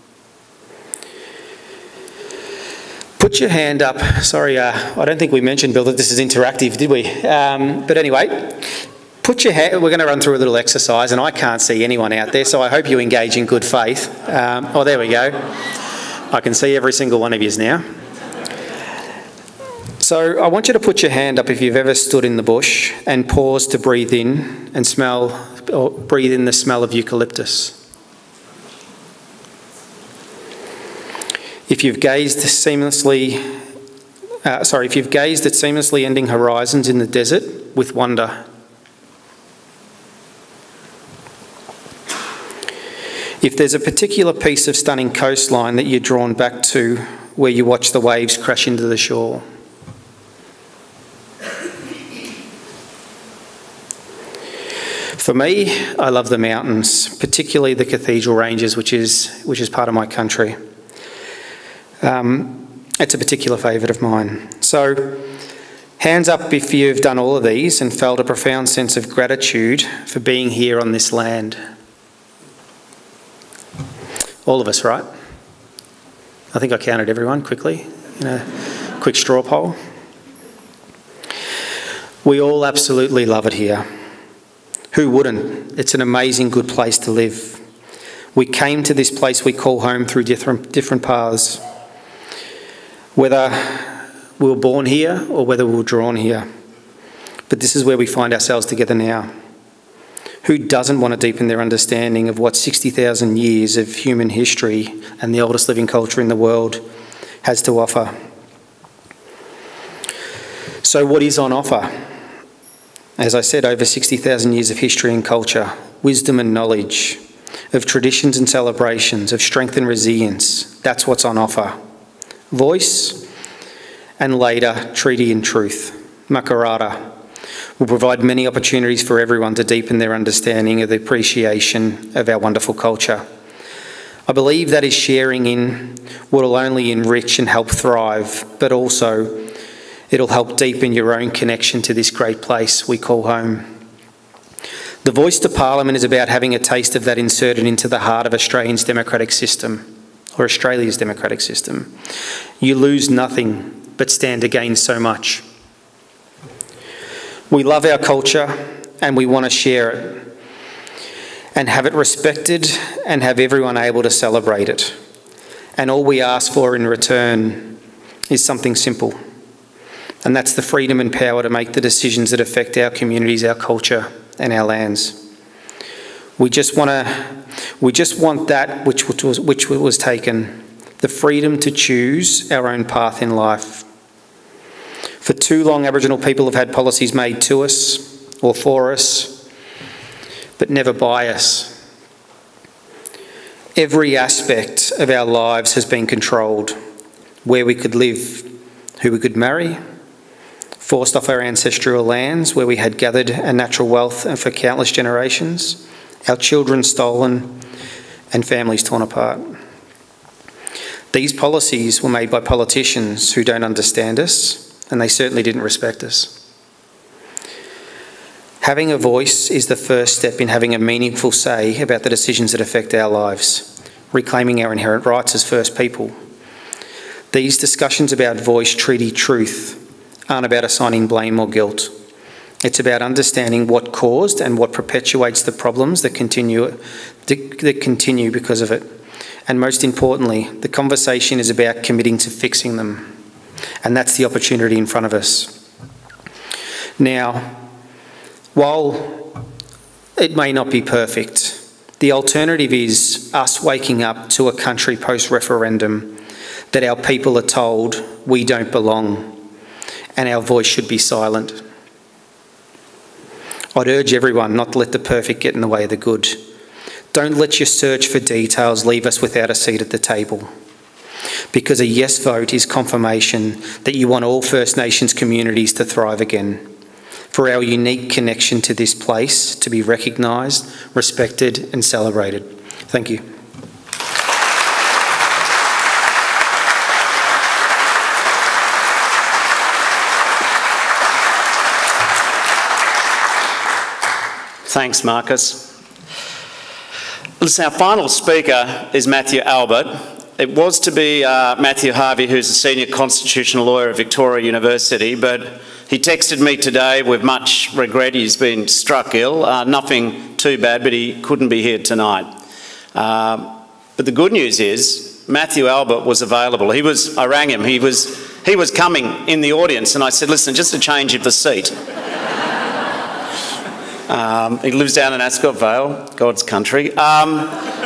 Put your hand up. Sorry, uh, I don't think we mentioned, Bill, that this is interactive, did we? Um, but anyway, put your hand, we're going to run through a little exercise, and I can't see anyone out there, so I hope you engage in good faith. Um, oh, there we go. I can see every single one of yous now. So I want you to put your hand up if you've ever stood in the bush and paused to breathe in and smell, or breathe in the smell of eucalyptus. If you've gazed seamlessly, uh, sorry, if you've gazed at seamlessly ending horizons in the desert with wonder. If there's a particular piece of stunning coastline that you're drawn back to where you watch the waves crash into the shore. For me, I love the mountains, particularly the Cathedral Ranges, which is, which is part of my country. Um, it's a particular favourite of mine. So, hands up if you've done all of these and felt a profound sense of gratitude for being here on this land. All of us, right? I think I counted everyone quickly in a quick straw poll. We all absolutely love it here. Who wouldn't? It's an amazing good place to live. We came to this place we call home through different, different paths. Whether we were born here or whether we were drawn here. But this is where we find ourselves together now. Who doesn't want to deepen their understanding of what sixty thousand years of human history and the oldest living culture in the world has to offer? So what is on offer? As I said, over sixty thousand years of history and culture, wisdom and knowledge, of traditions and celebrations, of strength and resilience. That's what's on offer. Voice, and later, treaty and truth. Makarata will provide many opportunities for everyone to deepen their understanding of the appreciation of our wonderful culture. I believe that is sharing in what will only enrich and help thrive, but also it'll help deepen your own connection to this great place we call home. The voice to Parliament is about having a taste of that inserted into the heart of Australia's democratic system, or Australia's democratic system. You lose nothing, but stand to gain so much. We love our culture and we want to share it and have it respected and have everyone able to celebrate it. And all we ask for in return is something simple. And that's the freedom and power to make the decisions that affect our communities, our culture, and our lands. We just want to, we just want that which was, which was taken, the freedom to choose our own path in life. For too long, Aboriginal people have had policies made to us or for us, but never by us. Every aspect of our lives has been controlled. where we could live, who we could marry, forced off our ancestral lands where we had gathered a natural wealth and for countless generations, our children stolen and families torn apart. These policies were made by politicians who don't understand us, and they certainly didn't respect us. Having a voice is the first step in having a meaningful say about the decisions that affect our lives, reclaiming our inherent rights as First People. These discussions about voice, treaty, truth aren't about assigning blame or guilt. It's about understanding what caused and what perpetuates the problems that continue, that continue because of it. And most importantly, the conversation is about committing to fixing them. And that's the opportunity in front of us. Now, while it may not be perfect, the alternative is us waking up to a country post-referendum that our people are told we don't belong and our voice should be silent. I'd urge everyone not to let the perfect get in the way of the good. Don't let your search for details leave us without a seat at the table. Because a yes vote is confirmation that you want all First Nations communities to thrive again. For our unique connection to this place to be recognised, respected and celebrated. Thank you. Thanks, Marcus. Listen, our final speaker is Matthew Albert. It was to be uh, Matthew Harvey, who's a senior constitutional lawyer at Victoria University, but he texted me today with much regret. He's been struck ill. Uh, nothing too bad, but he couldn't be here tonight. Uh, but the good news is Matthew Albert was available. He was, I rang him. He was, he was coming in the audience, and I said, listen, just a change of the seat. Um, he lives down in Ascot Vale, God's country, um,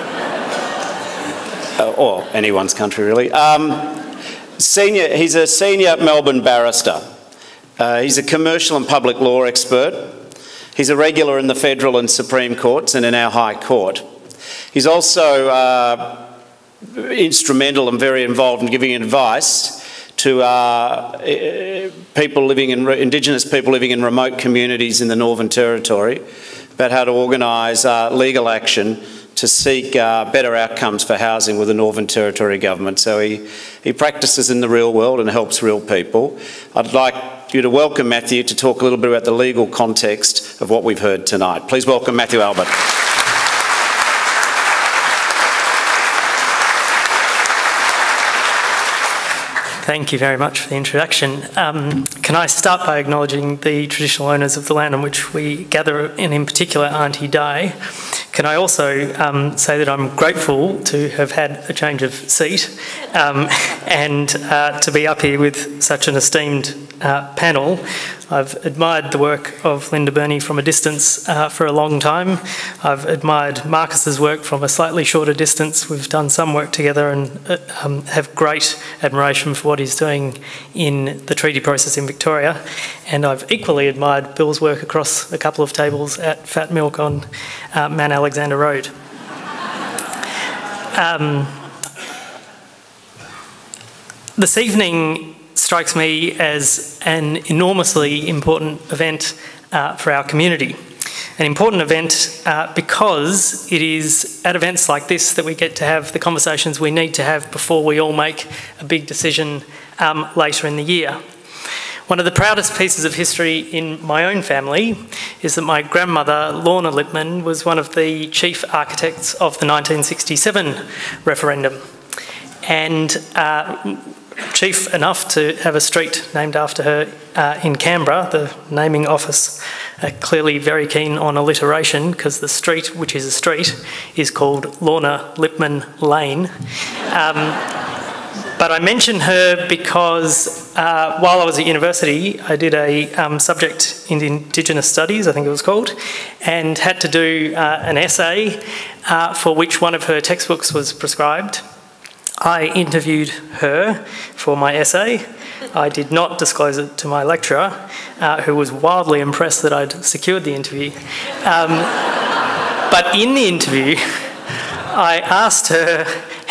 or anyone's country really. Um, senior, he's a senior Melbourne barrister. Uh, he's a commercial and public law expert. He's a regular in the Federal and Supreme Courts and in our High Court. He's also uh, instrumental and very involved in giving advice to uh, people living in, Indigenous people living in remote communities in the Northern Territory about how to organise uh, legal action to seek uh, better outcomes for housing with the Northern Territory government. So he, he practices in the real world and helps real people. I'd like you to welcome Matthew to talk a little bit about the legal context of what we've heard tonight. Please welcome Matthew Albert. Thank you very much for the introduction. Um, can I start by acknowledging the traditional owners of the land on which we gather, and in particular Auntie Di. Can I also um, say that I'm grateful to have had a change of seat um, and uh, to be up here with such an esteemed uh, panel. I've admired the work of Linda Burney from a distance uh, for a long time. I've admired Marcus's work from a slightly shorter distance. We've done some work together and uh, um, have great admiration for what he's doing in the treaty process in Victoria. And I've equally admired Bill's work across a couple of tables at Fat Milk on uh, Mount Alexander Road. Um, this evening strikes me as an enormously important event uh, for our community. An important event uh, because it is at events like this that we get to have the conversations we need to have before we all make a big decision um, later in the year. One of the proudest pieces of history in my own family is that my grandmother, Lorna Lippman, was one of the chief architects of the nineteen sixty-seven referendum. And uh, chief enough to have a street named after her uh, in Canberra, the naming office uh, clearly very keen on alliteration because the street, which is a street, is called Lorna Lippman Lane. Um, but I mention her because uh, while I was at university, I did a um, subject in Indigenous Studies, I think it was called, and had to do uh, an essay uh, for which one of her textbooks was prescribed. I interviewed her for my essay. I did not disclose it to my lecturer, uh, who was wildly impressed that I'd secured the interview. Um, but in the interview, I asked her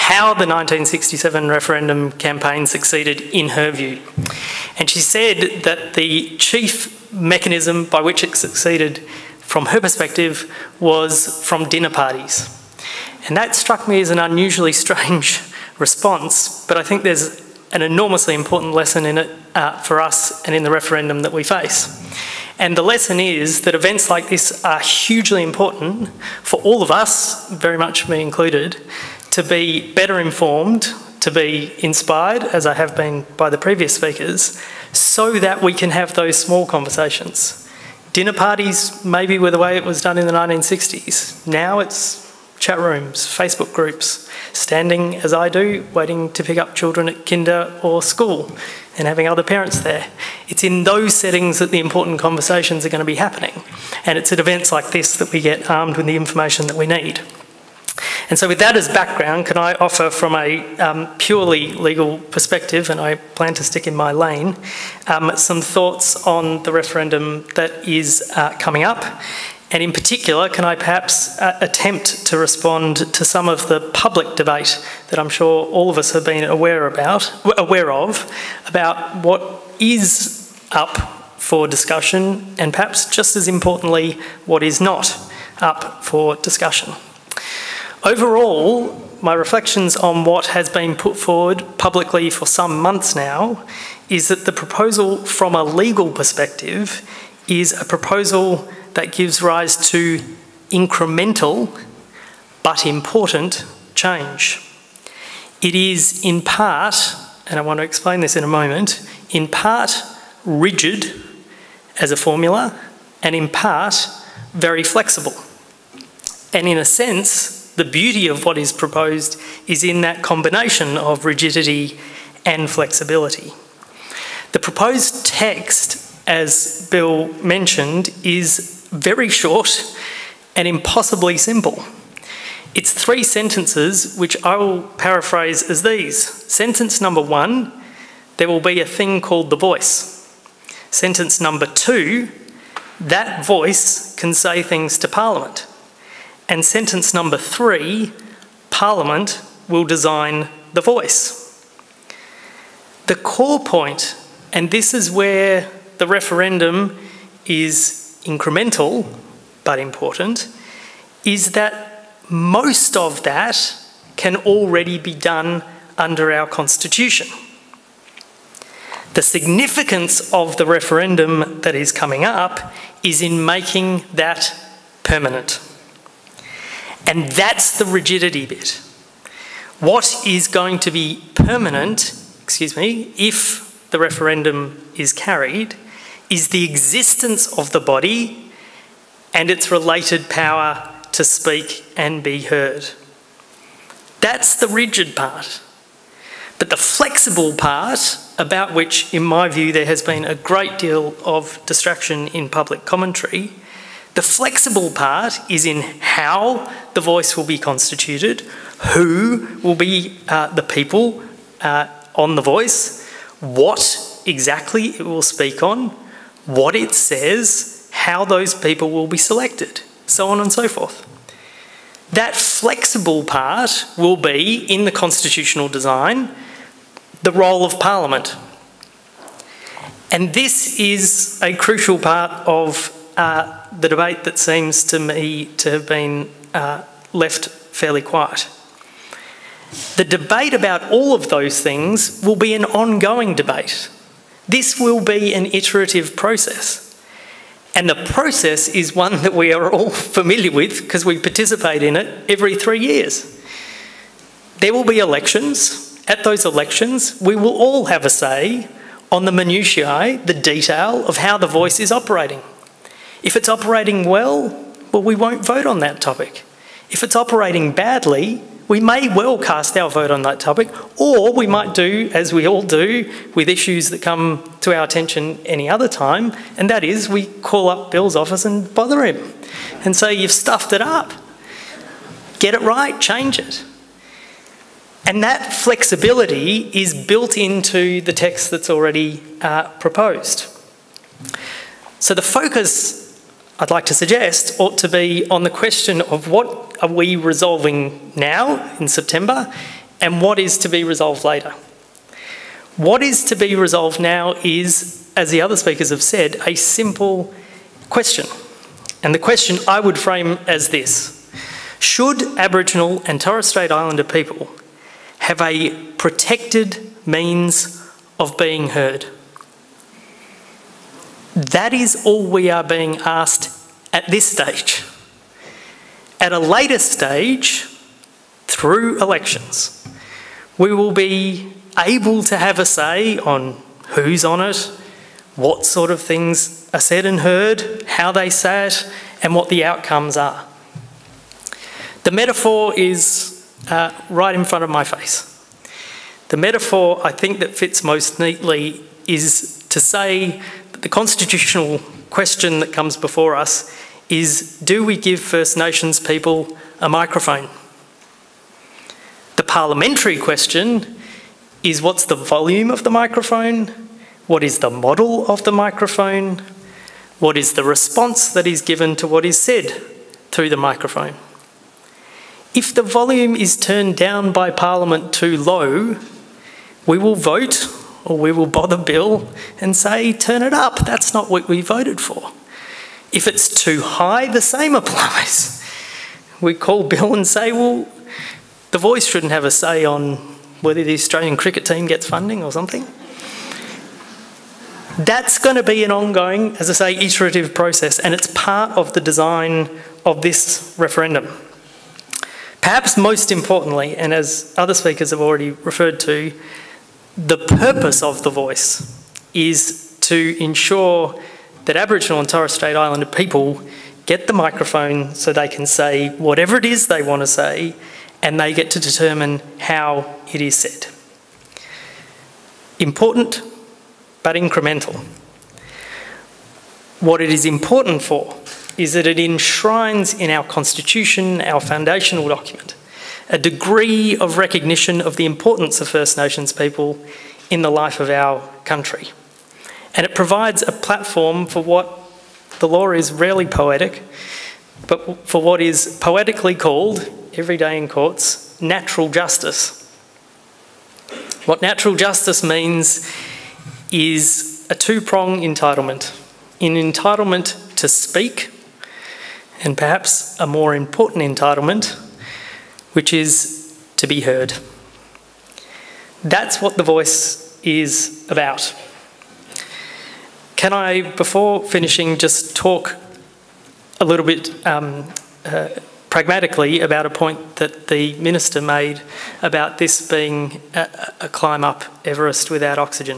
how the nineteen sixty-seven referendum campaign succeeded in her view. And she said that the chief mechanism by which it succeeded from her perspective was from dinner parties. And that struck me as an unusually strange response, but I think there's an enormously important lesson in it uh, for us and in the referendum that we face. And the lesson is that events like this are hugely important for all of us, very much me included, to be better informed, to be inspired, as I have been by the previous speakers, so that we can have those small conversations. Dinner parties maybe were the way it was done in the nineteen sixties. Now it's chat rooms, Facebook groups, standing as I do, waiting to pick up children at kinder or school and having other parents there. It's in those settings that the important conversations are going to be happening. And it's at events like this that we get armed with the information that we need. And so with that as background, can I offer from a um, purely legal perspective, and I plan to stick in my lane, um, some thoughts on the referendum that is uh, coming up. And in particular, can I perhaps uh, attempt to respond to some of the public debate that I'm sure all of us have been aware about, aware of, about what is up for discussion, and perhaps just as importantly, what is not up for discussion. Overall, my reflections on what has been put forward publicly for some months now is that the proposal from a legal perspective is a proposal that gives rise to incremental but important change. It is in part, and I want to explain this in a moment, in part rigid as a formula and in part very flexible. And in a sense, the beauty of what is proposed is in that combination of rigidity and flexibility. The proposed text, as Bill mentioned, is very short and impossibly simple. It's three sentences which I will paraphrase as these. Sentence number one, there will be a thing called the voice. Sentence number two, that voice can say things to Parliament. And sentence number three, Parliament will design the voice. The core point, and this is where the referendum is incremental but important, is that most of that can already be done under our Constitution. The significance of the referendum that is coming up is in making that permanent. And that's the rigidity bit. What is going to be permanent, excuse me, if the referendum is carried, is the existence of the body and its related power to speak and be heard. That's the rigid part. But the flexible part, about which, in my view, there has been a great deal of distraction in public commentary, the flexible part is in how the voice will be constituted, who will be uh, the people uh, on the voice, what exactly it will speak on, what it says, how those people will be selected, so on and so forth. That flexible part will be, in the constitutional design, the role of Parliament. And this is a crucial part of uh, the debate that seems to me to have been uh, left fairly quiet. The debate about all of those things will be an ongoing debate. This will be an iterative process. And the process is one that we are all familiar with because we participate in it every three years. There will be elections. At those elections, we will all have a say on the minutiae, the detail of how the voice is operating. If it's operating well, well, we won't vote on that topic. If it's operating badly, we may well cast our vote on that topic, or we might do, as we all do, with issues that come to our attention any other time, and that is we call up Bill's office and bother him and say, you've stuffed it up. Get it right, change it. And that flexibility is built into the text that's already uh, proposed. So the focus, I'd like to suggest, ought to be on the question of what are we resolving now in September and what is to be resolved later. What is to be resolved now is, as the other speakers have said, a simple question. And the question I would frame as this: should Aboriginal and Torres Strait Islander people have a protected means of being heard? That is all we are being asked at this stage. At a later stage, through elections, we will be able to have a say on who's on it, what sort of things are said and heard, how they say it, and what the outcomes are. The metaphor is uh, right in front of my face. The metaphor I think that fits most neatly is to say that the constitutional question that comes before us is, do we give First Nations people a microphone? The parliamentary question is, what's the volume of the microphone? What is the model of the microphone? What is the response that is given to what is said through the microphone? If the volume is turned down by Parliament too low, we will vote, or we will bother Bill and say, turn it up, that's not what we voted for. If it's too high, the same applies. We call Bill and say, well, the Voice shouldn't have a say on whether the Australian cricket team gets funding or something. That's going to be an ongoing, as I say, iterative process, and it's part of the design of this referendum. Perhaps most importantly, and as other speakers have already referred to, the purpose of the Voice is to ensure that Aboriginal and Torres Strait Islander people get the microphone so they can say whatever it is they want to say, and they get to determine how it is said. Important, but incremental. What it is important for is that it enshrines in our constitution, our foundational document, a degree of recognition of the importance of First Nations people in the life of our country. And it provides a platform for what the law is rarely poetic, but for what is poetically called, every day in courts, natural justice. What natural justice means is a two-prong entitlement. An entitlement to speak, and perhaps a more important entitlement, which is to be heard. That's what the Voice is about. Can I, before finishing, just talk a little bit um, uh, pragmatically about a point that the Minister made about this being a, a climb up Everest without oxygen.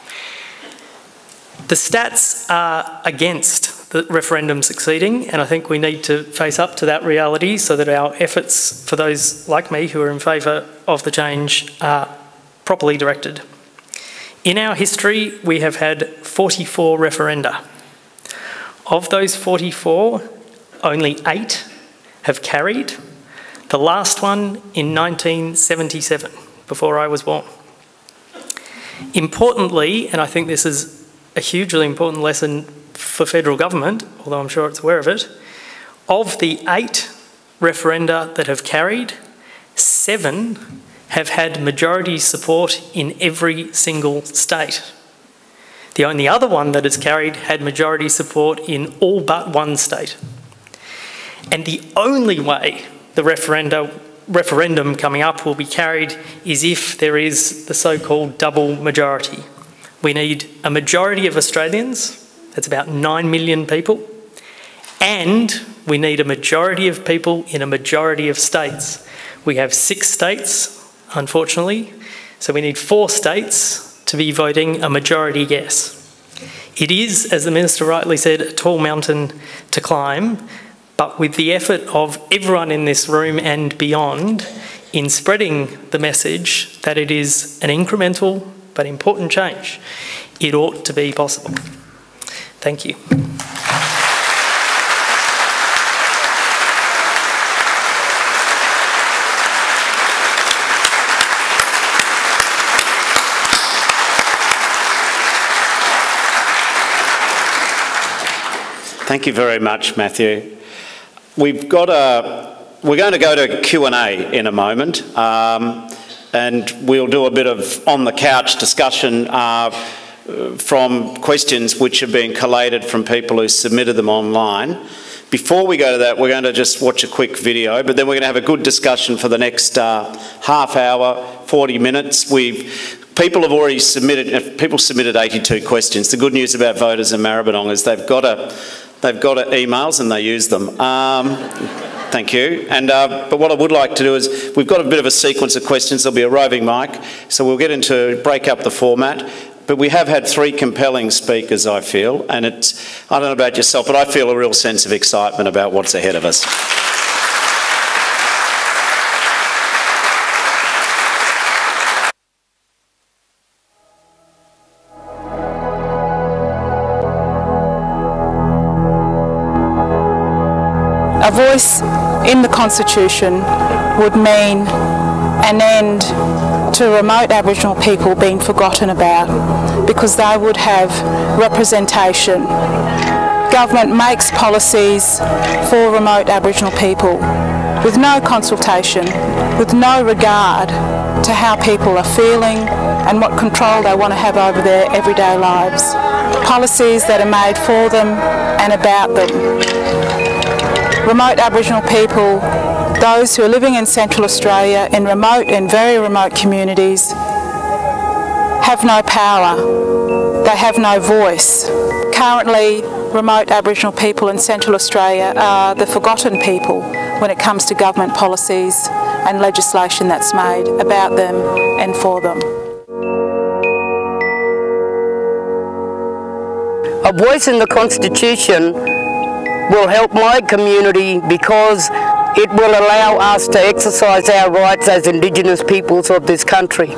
The stats are against the referendum succeeding, and I think we need to face up to that reality so that our efforts for those like me who are in favour of the change are properly directed. In our history, we have had forty-four referenda. Of those forty-four, only eight have carried. The last one in nineteen seventy-seven, before I was born. Importantly, and I think this is a hugely important lesson for federal government, although I'm sure it's aware of it, of the eight referenda that have carried, seven have had majority support in every single state. The only other one that has carried had majority support in all but one state. And the only way the referenda, referendum coming up will be carried is if there is the so-called double majority. We need a majority of Australians, that's about nine million people, and we need a majority of people in a majority of states. We have six states, unfortunately, so we need four states to be voting a majority yes. It is, as the Minister rightly said, a tall mountain to climb, but with the effort of everyone in this room and beyond in spreading the message that it is an incremental but important change, it ought to be possible. Thank you. Thank you very much, Matthew. We've got a, we're going to go to Q and A in a moment. Um, and we'll do a bit of on-the-couch discussion uh, from questions which have been collated from people who submitted them online. Before we go to that, we're going to just watch a quick video, but then we're going to have a good discussion for the next uh, half hour, forty minutes. We've People have already submitted, people submitted eighty-two questions. The good news about voters in Maribyrnong is they've got a, they've got a emails and they use them. Um, thank you. And, uh, but what I would like to do is, we've got a bit of a sequence of questions. There'll be a roving mic, so we'll get into, break up the format. But we have had three compelling speakers, I feel, and it's, I don't know about yourself, but I feel a real sense of excitement about what's ahead of us. A voice in the Constitution would mean an end to remote Aboriginal people being forgotten about, because they would have representation. Government makes policies for remote Aboriginal people with no consultation, with no regard to how people are feeling and what control they want to have over their everyday lives. Policies that are made for them and about them. Remote Aboriginal people, those who are living in Central Australia in remote and very remote communities, have no power, they have no voice. Currently, remote Aboriginal people in Central Australia are the forgotten people when it comes to government policies and legislation that's made about them and for them. A voice in the Constitution will help my community because it will allow us to exercise our rights as Indigenous peoples of this country.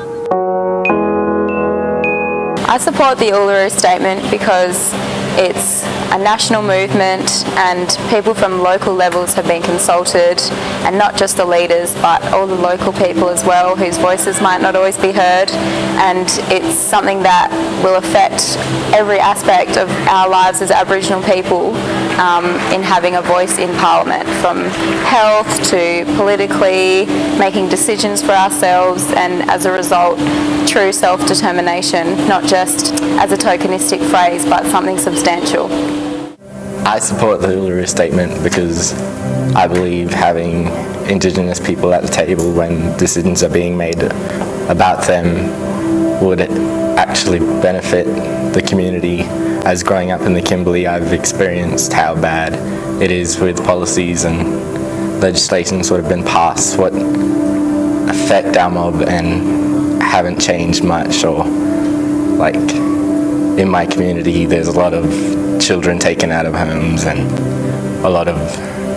I support the Uluru Statement because it's a national movement and people from local levels have been consulted, and not just the leaders but all the local people as well whose voices might not always be heard, and it's something that will affect every aspect of our lives as Aboriginal people um, in having a voice in Parliament, from health to politically making decisions for ourselves, and as a result true self-determination, not just as a tokenistic phrase but something substantial. I support the Uluru Statement because I believe having Indigenous people at the table when decisions are being made about them would actually benefit the community. As growing up in the Kimberley, I've experienced how bad it is with policies and legislations that have been passed what affect our mob and haven't changed much. Or like in my community, there's a lot of children taken out of homes and a lot of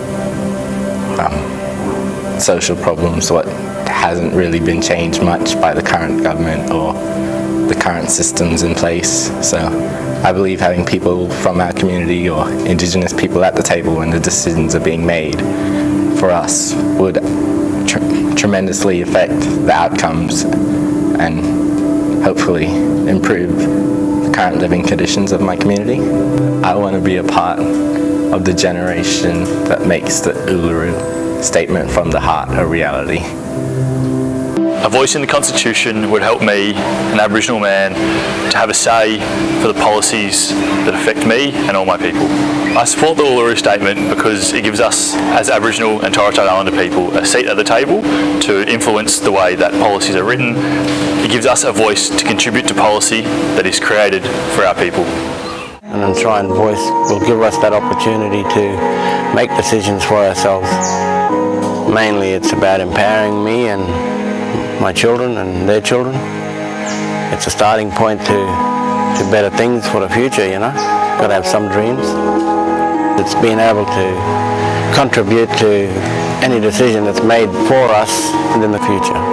um, social problems what hasn't really been changed much by the current government or the current systems in place. So I believe having people from our community or Indigenous people at the table when the decisions are being made for us would tr tremendously affect the outcomes and hopefully improve the current living conditions of my community. I want to be a part of the generation that makes the Uluru Statement from the heart a reality. A voice in the Constitution would help me, an Aboriginal man, to have a say for the policies that affect me and all my people. I support the Uluru Statement because it gives us, as Aboriginal and Torres Strait Islander people, a seat at the table to influence the way that policies are written. It gives us a voice to contribute to policy that is created for our people. And then Try and Voice will give us that opportunity to make decisions for ourselves. Mainly it's about empowering me and my children and their children. It's a starting point to, to better things for the future, you know. Got to have some dreams. It's being able to contribute to any decision that's made for us and in the future.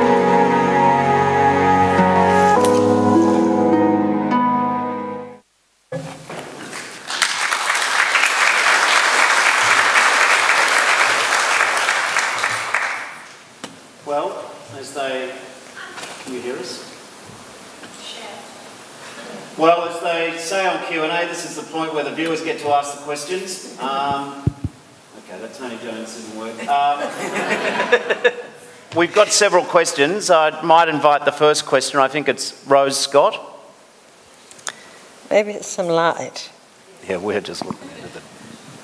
Well, as they say on Q and A, this is the point where the viewers get to ask the questions. Um, okay, that Tony Jones didn't work. Um, we've got several questions. I might invite the first question. I think it's Rose Scott. Maybe it's some light. Yeah, we're just looking at it.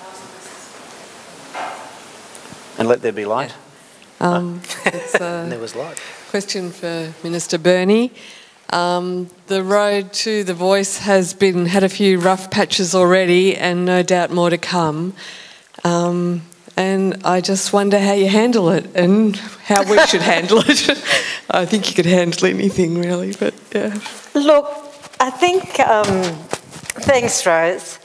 And let there be light. Um, it's a there was light. Question for Minister Burney. Um, the road to The Voice has been had a few rough patches already, and no doubt more to come. Um, and I just wonder how you handle it and how we should handle it. I think you could handle anything really, but yeah. Look, I think, um, thanks Rose,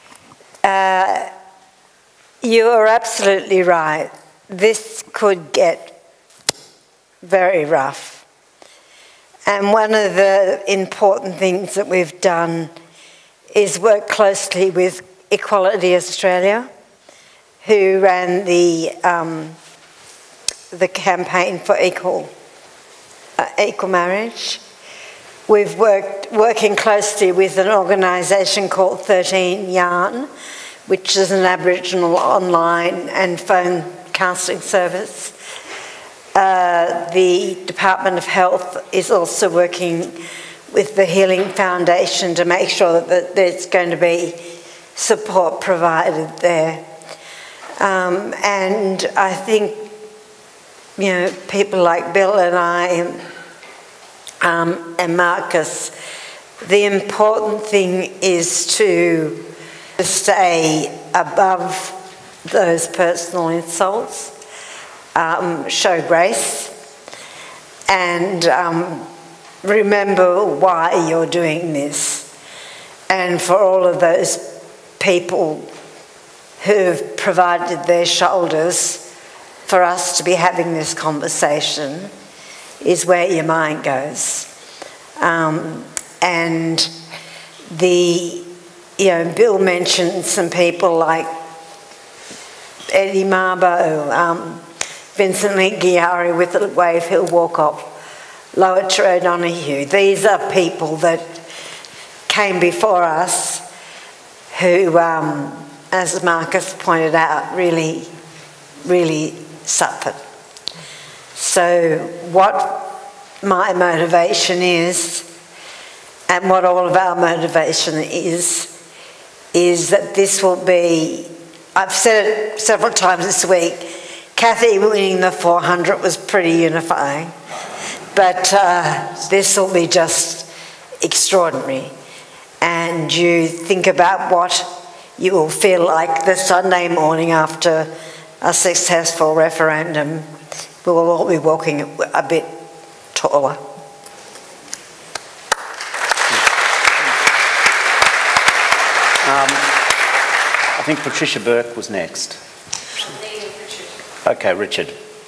uh, you are absolutely right. This could get very rough. And one of the important things that we've done is work closely with Equality Australia, who ran the um, the campaign for equal uh, equal marriage. We've worked working closely with an organisation called thirteen Yarn, which is an Aboriginal online and phone counselling service. Uh, the Department of Health is also working with the Healing Foundation to make sure that there's going to be support provided there. Um, and I think, you know, people like Bill and I and, um, and Marcus, the important thing is to stay above those personal insults, um, show grace, and um, remember why you're doing this. And for all of those people who've provided their shoulders for us to be having this conversation is where your mind goes. Um, and the, you know, Bill mentioned some people like Eddie Marbo, um, Vincent Lingiari with the Wave Hill Walk-Off, Lower O'Donoghue. These are people that came before us who, um, as Marcus pointed out, really, really suffered. So what my motivation is, and what all of our motivation is, is that this will be, I've said it several times this week, Cathy winning the four hundred was pretty unifying, but uh, this will be just extraordinary. And you think about what you will feel like the Sunday morning after a successful referendum. We will all be walking a bit taller. Um, I think Patricia Burke was next. Okay, Richard.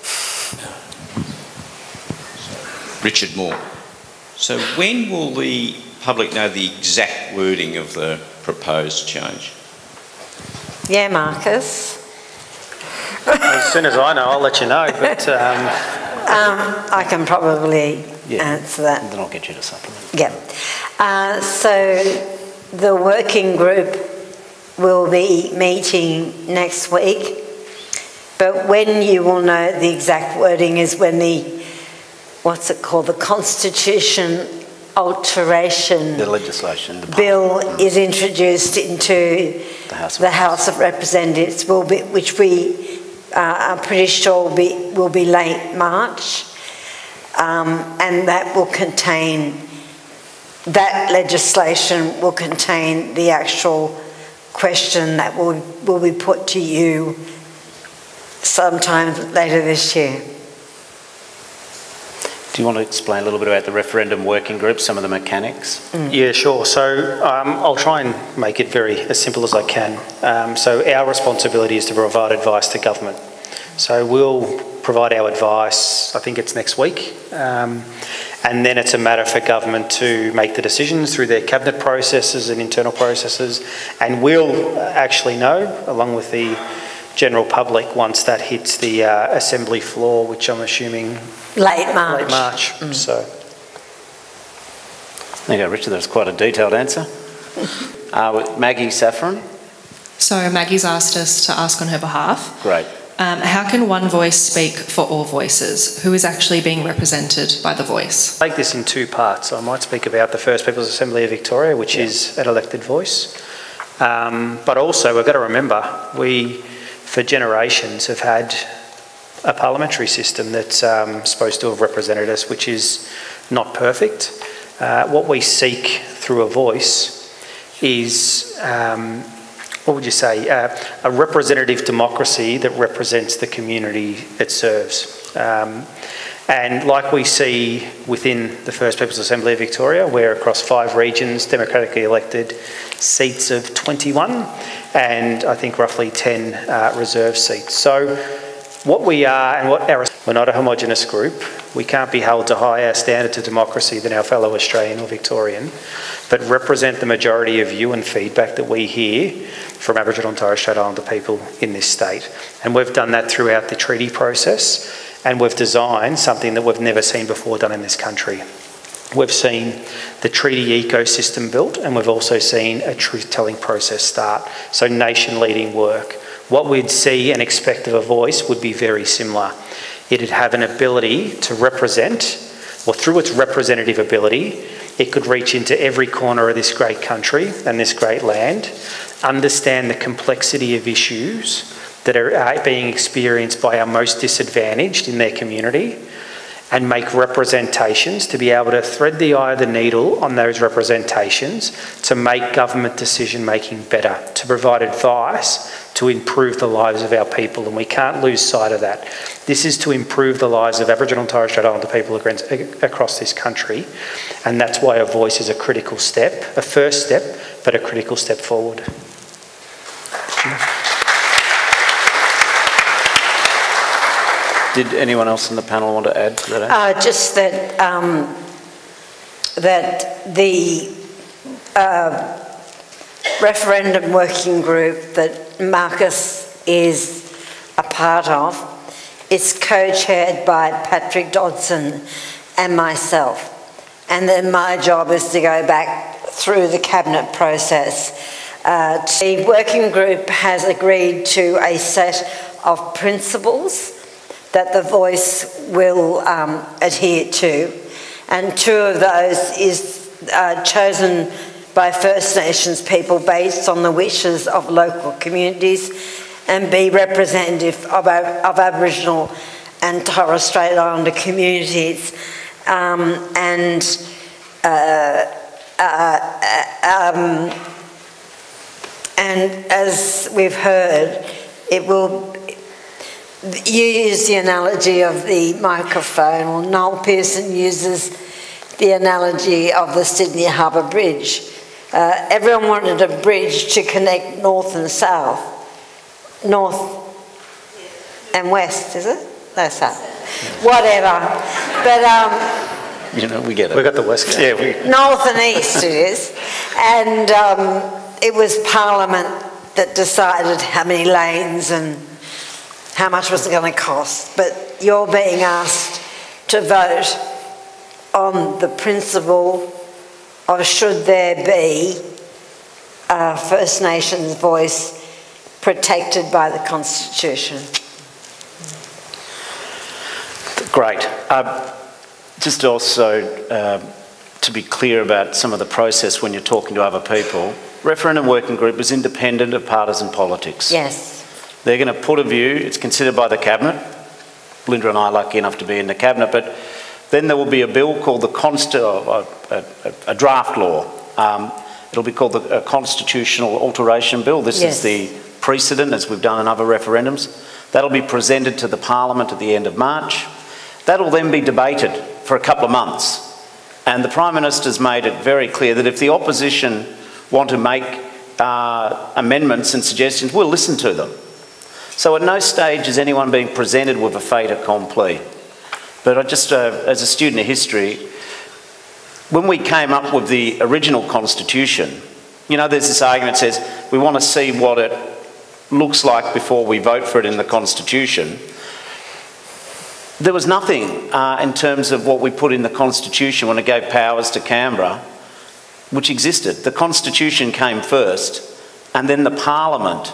Richard Moore. So when will the public know the exact wording of the proposed change? Yeah, Marcus. As soon as I know, I'll let you know. But um... um, I can probably yeah. answer that. Then I'll get you to supplement. Yeah. Uh, so the working group will be meeting next week, but when you will know the exact wording is when the, what's it called, the Constitution alteration the legislation the bill is introduced into the House of, the House of Representatives, will be, which we uh, are pretty sure will be, will be late March, um, and that will contain, that legislation will contain the actual question that will, will be put to you sometime later this year. Do you want to explain a little bit about the Referendum Working Group, some of the mechanics? Mm. Yeah, sure. So um, I'll try and make it very as simple as I can. Um, so our responsibility is to provide advice to government. So we'll provide our advice, I think it's next week, um, and then it's a matter for government to make the decisions through their cabinet processes and internal processes, and we'll actually know, along with the general public, once that hits the uh, Assembly floor, which I'm assuming late March. Late March. Mm. So. There you go, Richard. That's quite a detailed answer. uh, Maggie Saffron. So Maggie's asked us to ask on her behalf. Great. Um, how can one voice speak for all voices? Who is actually being represented by the voice? I'll take this in two parts. I might speak about the First Peoples Assembly of Victoria, which yeah. is an elected voice. Um, but also, we've got to remember, we, for generations, have had a parliamentary system that's um, supposed to have represented us, which is not perfect. Uh, what we seek through a voice is... Um, what would you say, uh, a representative democracy that represents the community it serves. Um, and like we see within the First Peoples Assembly of Victoria, we're across five regions, democratically elected, seats of twenty-one, and I think roughly ten uh, reserve seats. So what we are, and what our, we're not a homogenous group. We can't be held to higher standards of democracy than our fellow Australian or Victorian, but represent the majority of view and feedback that we hear from Aboriginal and Torres Strait Islander people in this state. And we've done that throughout the treaty process, and we've designed something that we've never seen before done in this country. We've seen the treaty ecosystem built, and we've also seen a truth-telling process start, so nation-leading work. What we'd see and expect of a voice would be very similar. It'd have an ability to represent, or through its representative ability, it could reach into every corner of this great country and this great land, understand the complexity of issues that are being experienced by our most disadvantaged in their community, and make representations to be able to thread the eye of the needle on those representations to make government decision making better, to provide advice to improve the lives of our people, and we can't lose sight of that. This is to improve the lives of Aboriginal and Torres Strait Islander people across this country, and that's why a voice is a critical step, a first step, but a critical step forward. Did anyone else on the panel want to add to that? Uh, just that um, that the uh, Referendum Working Group that Marcus is a part of is co-chaired by Patrick Dodson and myself. And then my job is to go back through the cabinet process. Uh, the working group has agreed to a set of principles that the voice will um, adhere to, and two of those is uh, chosen by First Nations people based on the wishes of local communities, and be representative of, of Aboriginal and Torres Strait Islander communities. Um, and uh, uh, um, and as we've heard, it will. You use the analogy of the microphone, or Noel Pearson uses the analogy of the Sydney Harbour Bridge. Uh, everyone wanted a bridge to connect north and south. North and west, is it? No, south. Whatever. But, um... you know, we get it. We got the west coast. Yeah, we... North and east it is. And um, it was Parliament that decided how many lanes and how much was it going to cost. But you're being asked to vote on the principle of should there be a First Nations voice protected by the Constitution. Great. Uh, just also uh, to be clear about some of the process when you're talking to other people, Referendum Working Group is independent of partisan politics. Yes. They're going to put a view, it's considered by the Cabinet. Linda and I are lucky enough to be in the Cabinet, but then there will be a bill called the Const uh, a, a, a draft law. Um, it'll be called the uh, Constitutional Alteration Bill. This yes. is the precedent, as we've done in other referendums. That'll be presented to the Parliament at the end of March. That'll then be debated for a couple of months. And the Prime Minister's made it very clear that if the opposition want to make uh, amendments and suggestions, we'll listen to them. So at no stage is anyone being presented with a fait accompli. But I just, uh, as a student of history, when we came up with the original Constitution, you know, there's this argument that says we want to see what it looks like before we vote for it in the Constitution. There was nothing uh, in terms of what we put in the Constitution when it gave powers to Canberra, which existed. The Constitution came first, and then the Parliament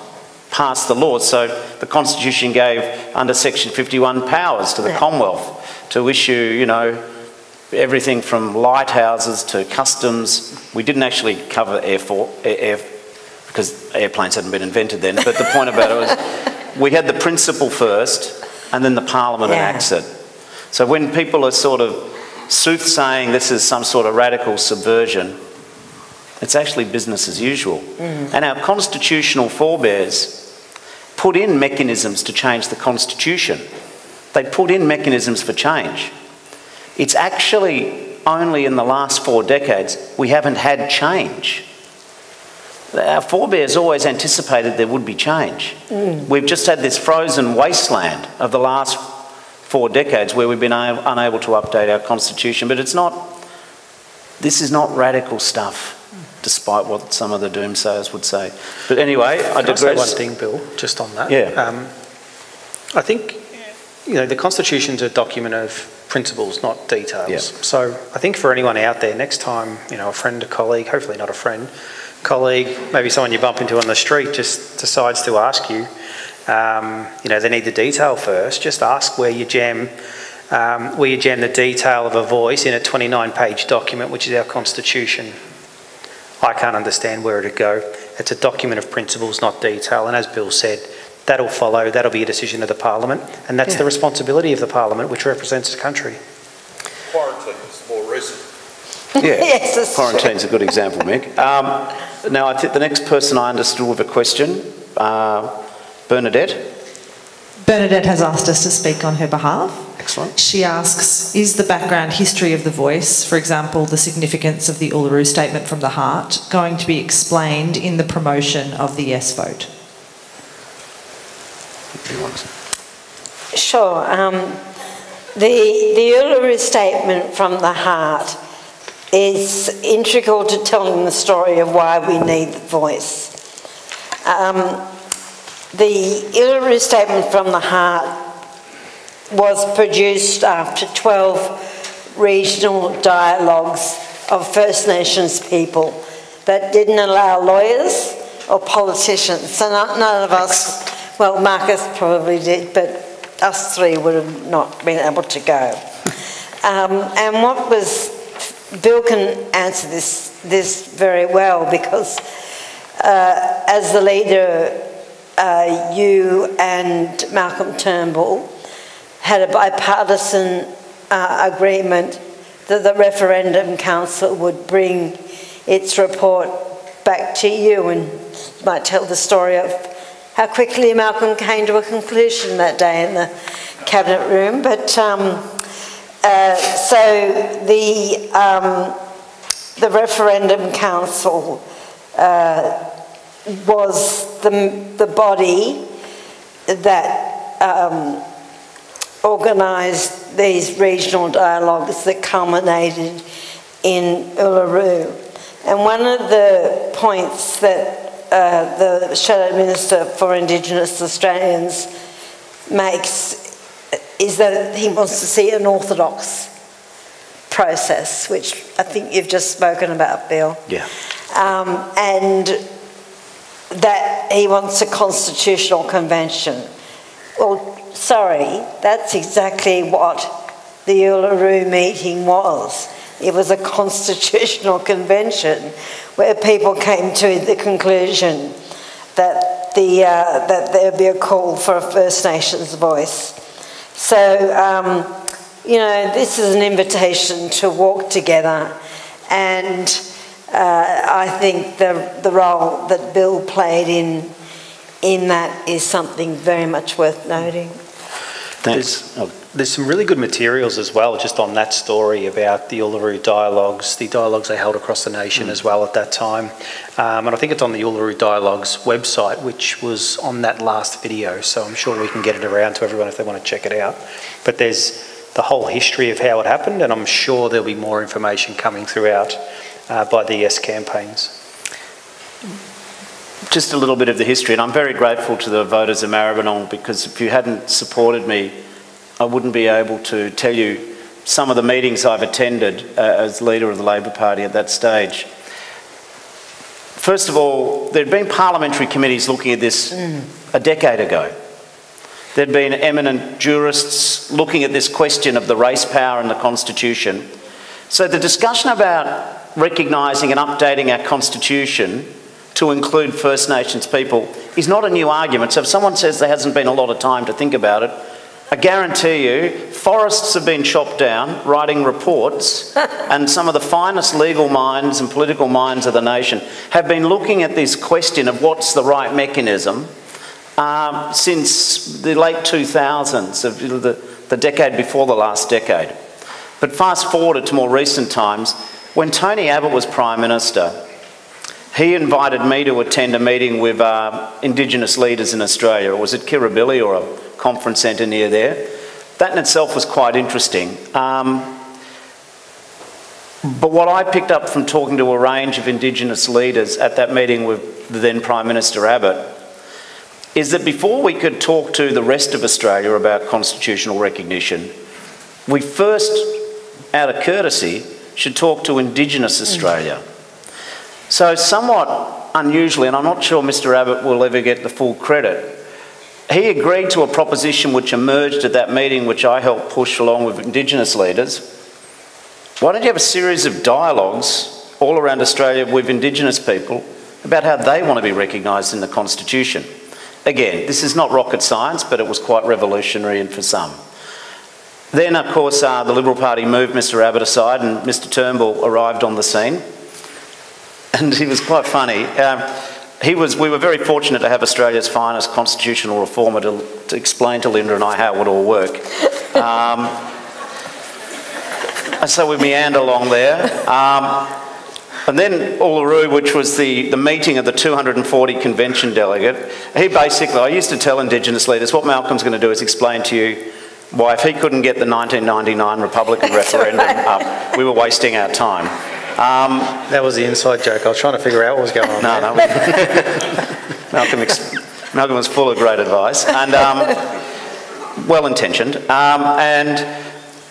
pass the laws. So the Constitution gave, under Section fifty-one, powers to the Yeah. Commonwealth to issue, you know, everything from lighthouses to customs. We didn't actually cover air, for, air, air because airplanes hadn't been invented then, but the point about it was we had the principle first and then the Parliament Yeah. enacts it. So when people are sort of soothsaying this is some sort of radical subversion, it's actually business as usual. Mm. And our constitutional forebears put in mechanisms to change the Constitution. They put in mechanisms for change. It's actually only in the last four decades we haven't had change. Our forebears always anticipated there would be change. Mm. We've just had this frozen wasteland of the last four decades where we've been unable to update our Constitution, but it's not, this is not radical stuff, despite what some of the doomsayers would say. But anyway, I Can digress. I say one thing, Bill, just on that? Yeah. Um, I think, you know, the Constitution's a document of principles, not details. Yeah. So I think for anyone out there, next time, you know, a friend, a colleague, hopefully not a friend, colleague, maybe someone you bump into on the street just decides to ask you, um, you know, they need the detail first, just ask where you jam um, where you jam the detail of a voice in a twenty-nine page document, which is our Constitution. I can't understand where it'd go. It's a document of principles, not detail, and as Bill said, that'll follow, that'll be a decision of the Parliament, and that's Yeah. the responsibility of the Parliament, which represents the country. Quarantine is more recent. Yeah, Yes, that's quarantine's a good example, Mick. Um, now, I think the next person I understood with a question, uh, Bernadette. Bernadette has asked us to speak on her behalf. Excellent. She asks, is the background history of the voice, for example, the significance of the Uluru Statement from the Heart, going to be explained in the promotion of the yes vote? Sure. Um, the, the Uluru Statement from the Heart is integral to telling the story of why we need the voice. Um, the Uluru Statement from the Heart was produced after twelve regional dialogues of First Nations people that didn't allow lawyers or politicians. So none, none of us, well, Marcus probably did, but us three would have not been able to go. Um, and what was, Bill can answer this, this very well because uh, as the leader, uh, you and Malcolm Turnbull had a bipartisan uh, agreement that the Referendum Council would bring its report back to you, and you might tell the story of how quickly Malcolm came to a conclusion that day in the Cabinet room. But um, uh, so the, um, the Referendum Council uh, was the, the body that um, organised these regional dialogues that culminated in Uluru. And one of the points that uh, the Shadow Minister for Indigenous Australians makes is that he wants to see an orthodox process, which I think you've just spoken about, Bill. Yeah. Um, and that he wants a constitutional convention. Well, sorry, that's exactly what the Uluru meeting was. It was a constitutional convention where people came to the conclusion that, the, uh, that there would be a call for a First Nations voice. So, um, you know, this is an invitation to walk together, and uh, I think the, the role that Bill played in in that is something very much worth noting. Thanks. There's, there's some really good materials as well just on that story about the Uluru Dialogues, the dialogues they held across the nation mm. as well at that time. Um, and I think it's on the Uluru Dialogues website, which was on that last video, so I'm sure we can get it around to everyone if they want to check it out. But there's the whole history of how it happened, and I'm sure there'll be more information coming throughout uh, by the Yes campaigns. Just a little bit of the history, and I'm very grateful to the voters of Maribyrnong, because if you hadn't supported me, I wouldn't be able to tell you some of the meetings I've attended uh, as leader of the Labor Party at that stage. First of all, there had been parliamentary committees looking at this mm. a decade ago. There'd been eminent jurists looking at this question of the race power in the Constitution. So the discussion about recognising and updating our Constitution to include First Nations people is not a new argument. So if someone says there hasn't been a lot of time to think about it, I guarantee you forests have been chopped down writing reports and some of the finest legal minds and political minds of the nation have been looking at this question of what's the right mechanism um, since the late two thousands, of the, the decade before the last decade. But fast forward to more recent times, when Tony Abbott was Prime Minister, he invited me to attend a meeting with uh, Indigenous leaders in Australia. It was at Kirribilli, or a conference centre near there. That in itself was quite interesting. Um, but what I picked up from talking to a range of Indigenous leaders at that meeting with the then Prime Minister Abbott is that before we could talk to the rest of Australia about constitutional recognition, we first, out of courtesy, should talk to Indigenous Australia. So somewhat unusually, and I'm not sure Mr Abbott will ever get the full credit, he agreed to a proposition which emerged at that meeting, which I helped push along with Indigenous leaders. Why don't you have a series of dialogues all around Australia with Indigenous people about how they want to be recognised in the Constitution? Again, this is not rocket science, but it was quite revolutionary and for some. Then, of course, uh, the Liberal Party moved Mr Abbott aside and Mr Turnbull arrived on the scene. And he was quite funny. Um, he was, we were very fortunate to have Australia's finest constitutional reformer to, to explain to Linda and I how it would all work. Um, and so we meander along there. Um, and then Uluru, which was the, the meeting of the two hundred and forty convention delegate, he basically, I used to tell Indigenous leaders, what Malcolm's going to do is explain to you why if he couldn't get the nineteen ninety-nine Republican referendum up, we were wasting our time. Um, that was the inside joke. I was trying to figure out what was going on. No, no. Malcolm, ex Malcolm was full of great advice and um, well-intentioned. Um, and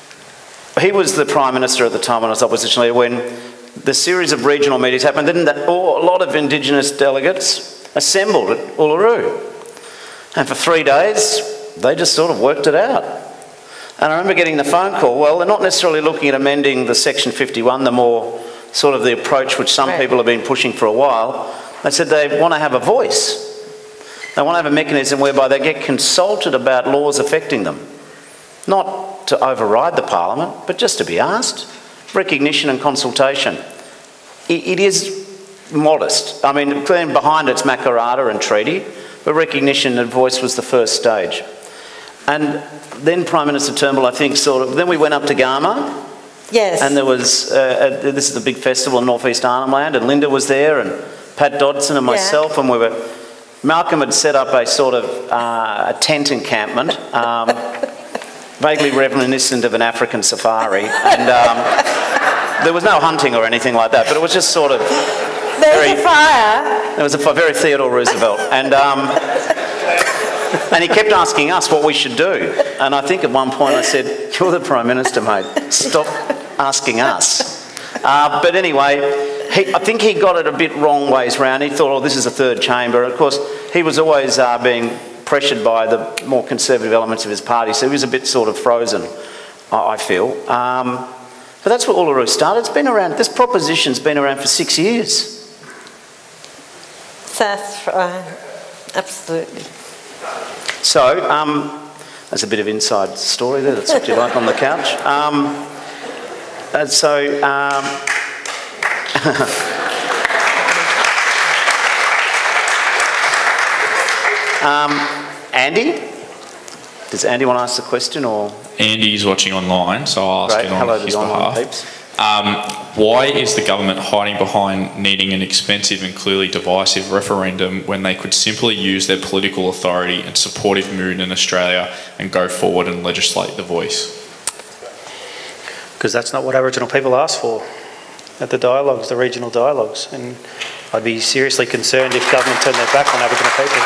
he was the Prime Minister at the time when I was opposition leader when the series of regional meetings happened. Then that, oh, a lot of Indigenous delegates assembled at Uluru. And for three days, they just sort of worked it out. And I remember getting the phone call, well, they're not necessarily looking at amending the Section fifty-one, the more sort of the approach which some right. people have been pushing for a while. They said they want to have a voice. They want to have a mechanism whereby they get consulted about laws affecting them. Not to override the Parliament, but just to be asked. Recognition and consultation. It, it is modest. I mean, behind it's Makarrata and treaty, but recognition and voice was the first stage. And then Prime Minister Turnbull, I think, sort of, then we went up to Garma. Yes. And there was, uh, a, this is a big festival in North East Arnhem Land, and Linda was there, and Pat Dodson and myself, yeah. and we were, Malcolm had set up a sort of uh, a tent encampment, um, vaguely reminiscent of an African safari, and um, there was no hunting or anything like that, but it was just sort of There's very, a fire. There was a very Theodore Roosevelt, and um, and he kept asking us what we should do, and I think at one point I said, "You're the Prime Minister, mate. Stop asking us." Uh, but anyway, he, I think he got it a bit wrong ways round. He thought, "Oh, this is a third chamber." Of course, he was always uh, being pressured by the more conservative elements of his party, so he was a bit sort of frozen, I feel. Um, but that's where Uluru started. It's been around, this proposition's been around for six years. That's right, absolutely. So, um, that's a bit of inside story there, that's what you like on the couch. Um, and so, um, um, Andy? Does Andy want to ask the question, or...? Andy's watching online, so I'll ask Great. it on Hello his to the online behalf. peeps. Um, why is the government hiding behind needing an expensive and clearly divisive referendum when they could simply use their political authority and supportive mood in Australia and go forward and legislate the voice? Because that's not what Aboriginal people asked for at the dialogues, the regional dialogues, and I'd be seriously concerned if government turned their back on Aboriginal people.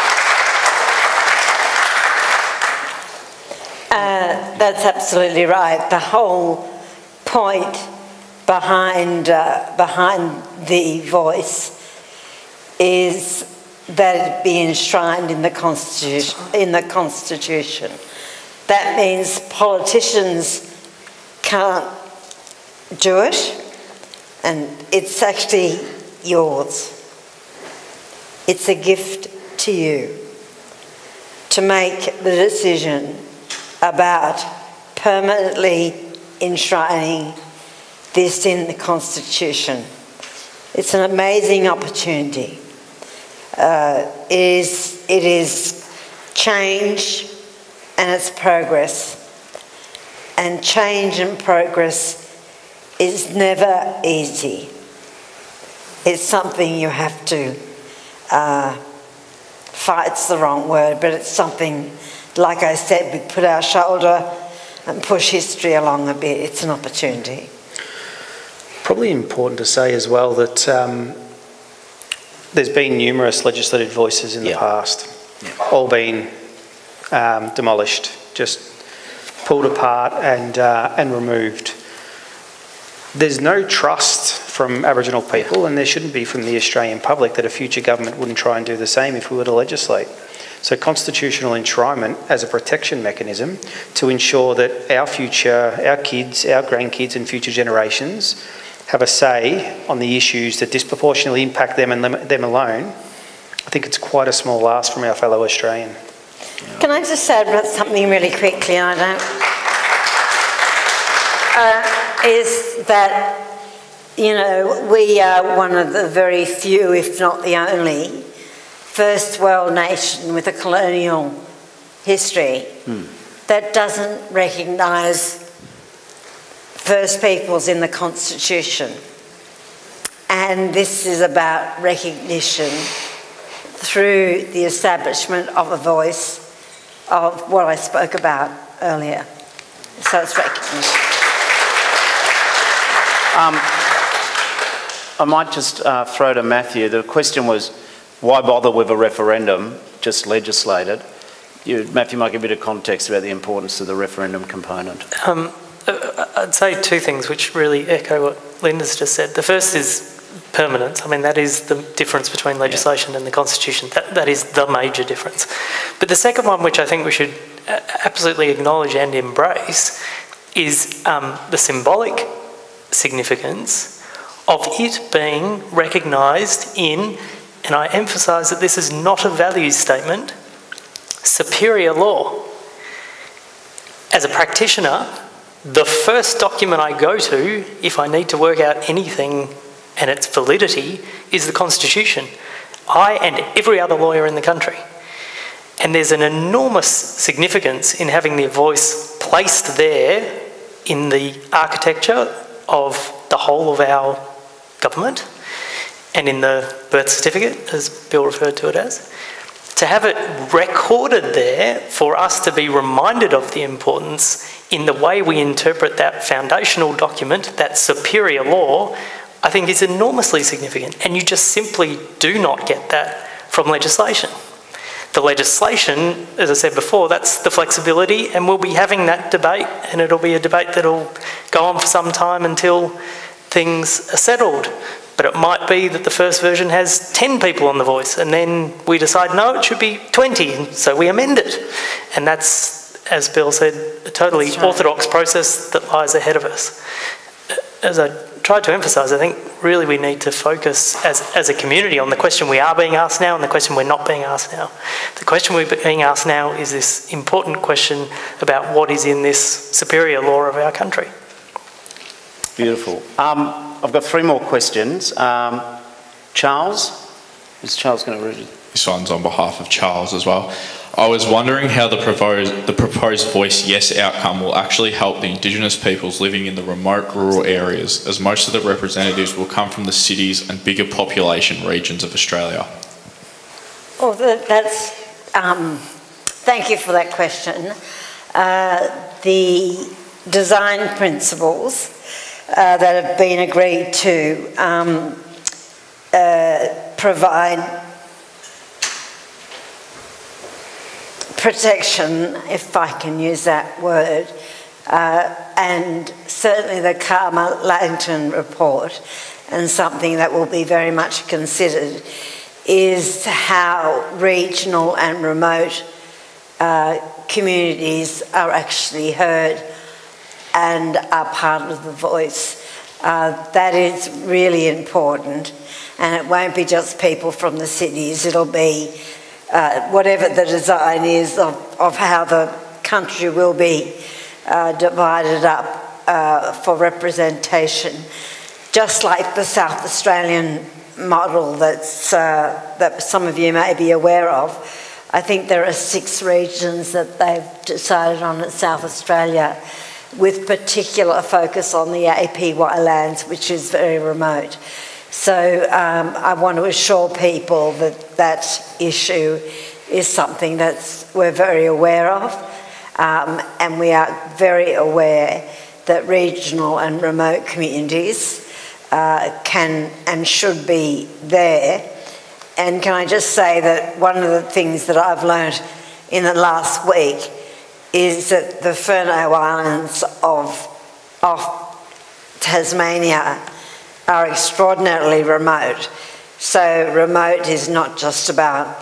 Uh, that's absolutely right. The whole point behind uh, behind the voice is that it be enshrined in the Constitution. In the Constitution. That means politicians can't do it, and it's actually yours. It's a gift to you to make the decision about permanently enshrining this in the Constitution. It's an amazing opportunity. Uh, it is, it is change and it's progress. And change and progress is never easy. It's something you have to, uh, fight's the wrong word, but it's something, like I said, we put our shoulder and push history along a bit. It's an opportunity. Probably important to say as well that um, there's been numerous legislative voices in the yeah. past, yeah. all been um, demolished, just pulled apart and, uh, and removed. There's no trust from Aboriginal people, and there shouldn't be from the Australian public, that a future government wouldn't try and do the same if we were to legislate. So constitutional enshrinement as a protection mechanism to ensure that our future, our kids, our grandkids and future generations have a say on the issues that disproportionately impact them and them alone, I think it's quite a small ask from our fellow Australian. Can I just say about something really quickly? I don't. Uh, is that, you know, we are one of the very few, if not the only, first world nation with a colonial history hmm. that doesn't recognise First Peoples in the Constitution. And this is about recognition through the establishment of a voice of what I spoke about earlier. So it's recognition. Um, I might just uh, throw to Matthew. The question was, why bother with a referendum? Just legislate it. You, Matthew might give a bit of context about the importance of the referendum component. Um, I'd say two things which really echo what Linda's just said. The first is permanence. I mean, that is the difference between legislation yeah. and the Constitution. That, that is the major difference. But the second one, which I think we should absolutely acknowledge and embrace, is um, the symbolic significance of it being recognised in, and I emphasise that this is not a values statement, superior law. As a practitioner, the first document I go to, if I need to work out anything and its validity, is the Constitution. I and every other lawyer in the country. And there's an enormous significance in having the voice placed there in the architecture of the whole of our government and in the birth certificate, as Bill referred to it as. To have it recorded there for us to be reminded of the importance in the way we interpret that foundational document, that superior law, I think is enormously significant. And you just simply do not get that from legislation. The legislation, as I said before, that's the flexibility, and we'll be having that debate, and it'll be a debate that'll go on for some time until things are settled. But it might be that the first version has ten people on the voice, and then we decide, no, it should be twenty, and so we amend it. And that's, as Bill said, a totally right. orthodox process that lies ahead of us. As I tried to emphasise, I think really we need to focus as, as a community on the question we are being asked now and the question we're not being asked now. The question we're being asked now is this important question about what is in this superior law of our country. Beautiful. Um, I've got three more questions. Um, Charles? Is Charles going to read it? This one's on behalf of Charles as well. I was wondering how the proposed, the proposed Voice Yes outcome will actually help the Indigenous peoples living in the remote rural areas, as most of the representatives will come from the cities and bigger population regions of Australia. Well, that's, um, thank you for that question. Uh, the design principles uh, that have been agreed to um, uh, provide protection, if I can use that word, uh, and certainly the Karma Langton report, and something that will be very much considered is how regional and remote uh, communities are actually heard and are part of the voice. Uh, that is really important, and it won't be just people from the cities, it'll be uh, whatever the design is of, of how the country will be uh, divided up uh, for representation, just like the South Australian model that's, uh, that some of you may be aware of. I think there are six regions that they've decided on in South Australia, with particular focus on the A P Y lands, which is very remote. So um, I want to assure people that that issue is something that we're very aware of, um, and we are very aware that regional and remote communities uh, can and should be there. And can I just say that one of the things that I've learned in the last week is that the Furneaux Islands of, of Tasmania are extraordinarily remote. So remote is not just about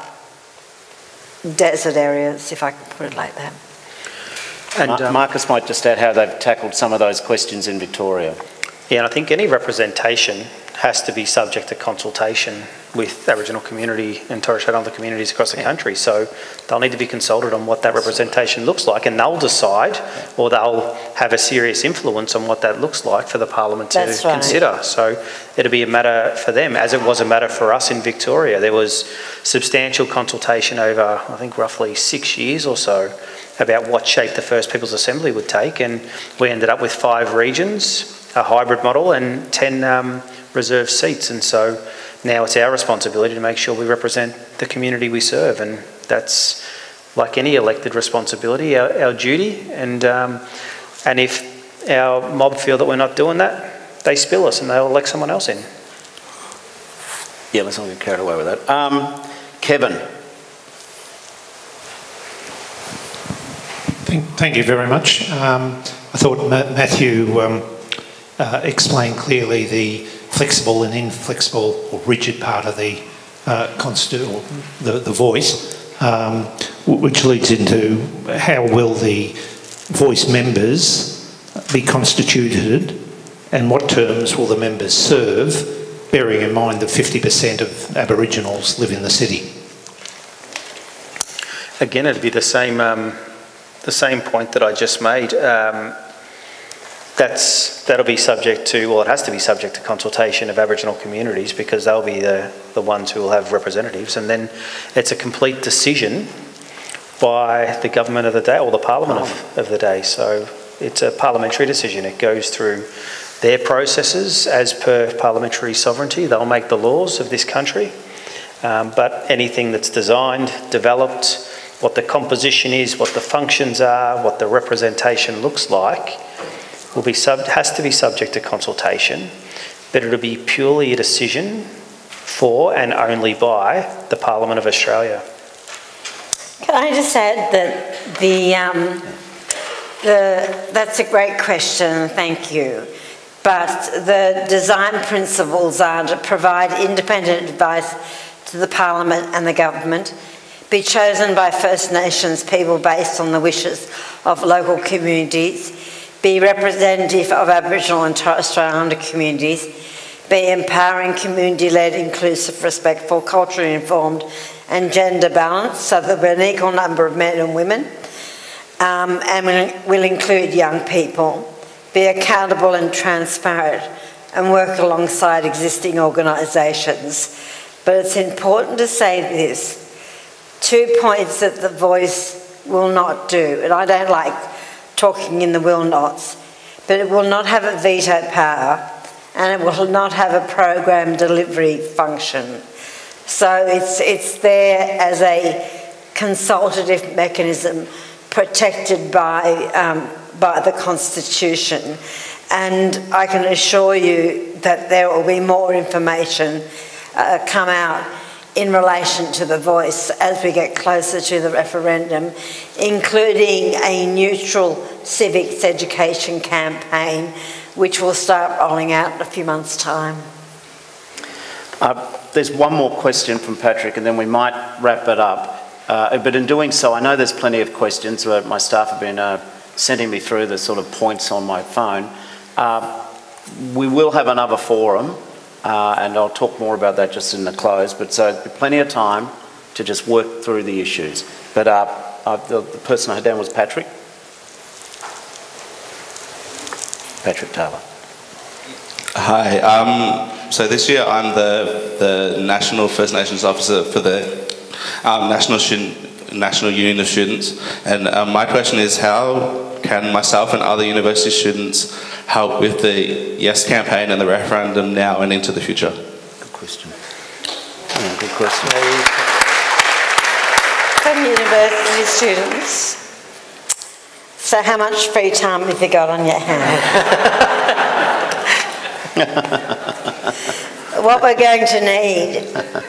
desert areas, if I can put it like that. And um, Marcus might just add how they've tackled some of those questions in Victoria. Yeah, and I think any representation has to be subject to consultation with Aboriginal community and Torres Strait Islander communities across the country. So they'll need to be consulted on what that representation looks like, and they'll decide, or they'll have a serious influence on what that looks like for the Parliament to That's right. consider. So it'll be a matter for them, as it was a matter for us in Victoria. There was substantial consultation over, I think, roughly six years or so about what shape the First Peoples Assembly would take, and we ended up with five regions, a hybrid model, and ten um, reserved seats. And so now it's our responsibility to make sure we represent the community we serve, and that's, like any elected responsibility, our, our duty. And um, and if our mob feel that we're not doing that, they spill us and they'll elect someone else in. Yeah, let's not get carried away with that. Um, Kevin. Thank, thank you very much. Um, I thought Ma Matthew um, uh, explained clearly the flexible and inflexible or rigid part of the uh, constitution, the, the voice, um, which leads into how will the voice members be constituted and what terms will the members serve, bearing in mind that fifty percent of Aboriginals live in the city. Again, it'd be the same, um, the same point that I just made. Um, That's, that'll be subject to, well, it has to be subject to consultation of Aboriginal communities, because they'll be the, the ones who will have representatives, and then it's a complete decision by the government of the day, or the Parliament of, of the day. So it's a parliamentary decision. It goes through their processes as per parliamentary sovereignty. They'll make the laws of this country, um, but anything that's designed, developed, what the composition is, what the functions are, what the representation looks like, will be sub has to be subject to consultation, but it'll be purely a decision for and only by the Parliament of Australia. Can I just add that the, um, the that's a great question, thank you. But the design principles are to provide independent advice to the Parliament and the government, be chosen by First Nations people based on the wishes of local communities, be representative of Aboriginal and Torres Strait Islander communities, be empowering, community-led, inclusive, respectful, culturally informed and gender balanced, so that we're an equal number of men and women, um, and will include young people, be accountable and transparent, and work alongside existing organisations. But it's important to say this, two points that the voice will not do, and I don't like talking in the will nots, but it will not have a veto power, and it will not have a program delivery function. So it's, it's there as a consultative mechanism protected by, um, by the Constitution. And I can assure you that there will be more information uh, come out in relation to the voice as we get closer to the referendum, including a neutral civics education campaign, which will start rolling out in a few months' time. Uh, there's one more question from Patrick and then we might wrap it up. Uh, but in doing so, I know there's plenty of questions. Uh, my staff have been uh, sending me through the sort of points on my phone. Uh, we will have another forum, uh, and I'll talk more about that just in the close, but so there'll be plenty of time to just work through the issues. But uh, uh, the, the person I had down was Patrick. Patrick Taylor. Hi, um, so this year I'm the, the National First Nations Officer for the um, National, Student, National Union of Students, and um, my question is, how can myself and other university students help with the Yes campaign and the referendum now and into the future? Good question. Yeah, good question. From university students, so how much free time have you got on your hands? What we're going to need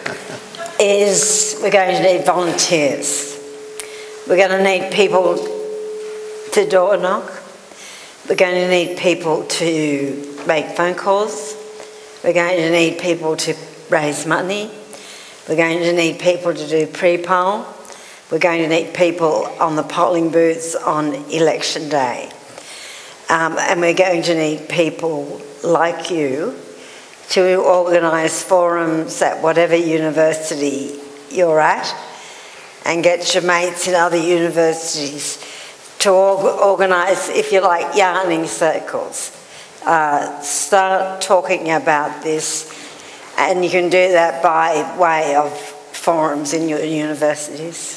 is we're going to need volunteers. We're going to need people to door knock. We're going to need people to make phone calls. We're going to need people to raise money. We're going to need people to do pre-poll. We're going to need people on the polling booths on election day. Um, and we're going to need people like you to organise forums at whatever university you're at and get your mates in other universities to organise, if you like, yarning circles. Uh, start talking about this, and you can do that by way of forums in your universities.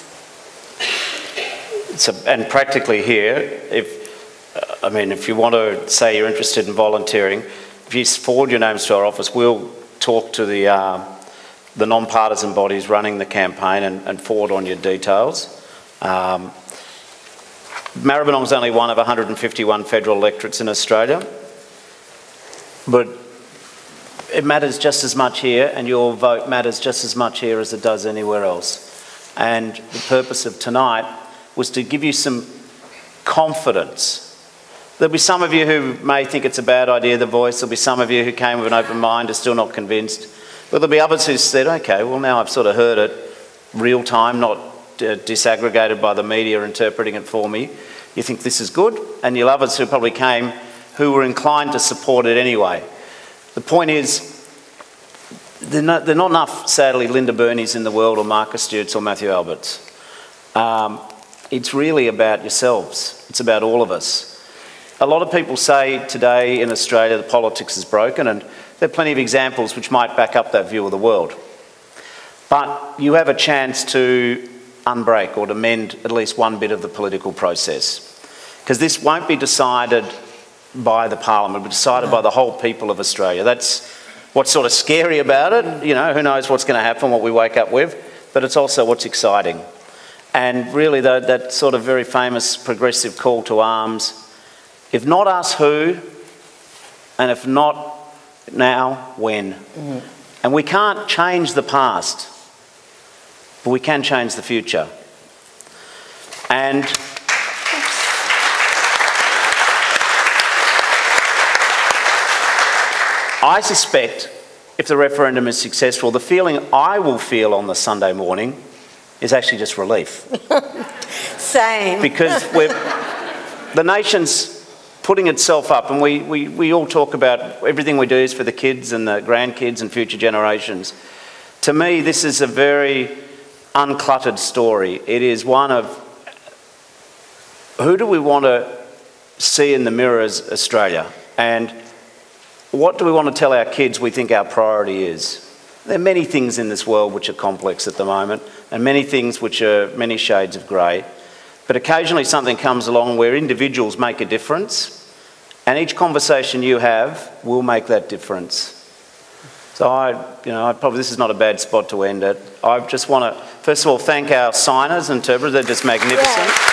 So, and practically here, if I mean, if you want to say you're interested in volunteering, if you forward your names to our office, we'll talk to the, uh, the non-partisan bodies running the campaign and, and forward on your details. Um, Maribyrnong's only one of one hundred fifty-one federal electorates in Australia, but it matters just as much here, and your vote matters just as much here as it does anywhere else. And the purpose of tonight was to give you some confidence. There'll be some of you who may think it's a bad idea, the voice. There'll be some of you who came with an open mind, are still not convinced. But there'll be others who said, okay, well now I've sort of heard it real time, not uh, disaggregated by the media interpreting it for me. You think this is good, and you'll others who probably came who were inclined to support it anyway. The point is, there are not, there are not enough, sadly, Linda Burneys in the world, or Marcus Stewarts or Matthew Alberts. Um, it's really about yourselves. It's about all of us. A lot of people say today in Australia that politics is broken, and there are plenty of examples which might back up that view of the world. But you have a chance to unbreak or to mend at least one bit of the political process. Because this won't be decided by the Parliament, it'll be decided by the whole people of Australia. That's what's sort of scary about it. You know, who knows what's going to happen, what we wake up with, but it's also what's exciting. And really the, that sort of very famous progressive call to arms, if not us, who? And if not now, when? Mm. And we can't change the past, but we can change the future. And I suspect if the referendum is successful, the feeling I will feel on the Sunday morning is actually just relief. Same. Because we're, the nation's putting itself up, and we, we, we all talk about everything we do is for the kids and the grandkids and future generations. To me, this is a very uncluttered story. It is one of who do we want to see in the mirror as Australia, and what do we want to tell our kids we think our priority is? There are many things in this world which are complex at the moment, and many things which are many shades of grey. But occasionally something comes along where individuals make a difference, and each conversation you have will make that difference. So I, you know, I probably this is not a bad spot to end it. I just want to, first of all, thank our signers and interpreters. They're just magnificent. Yeah.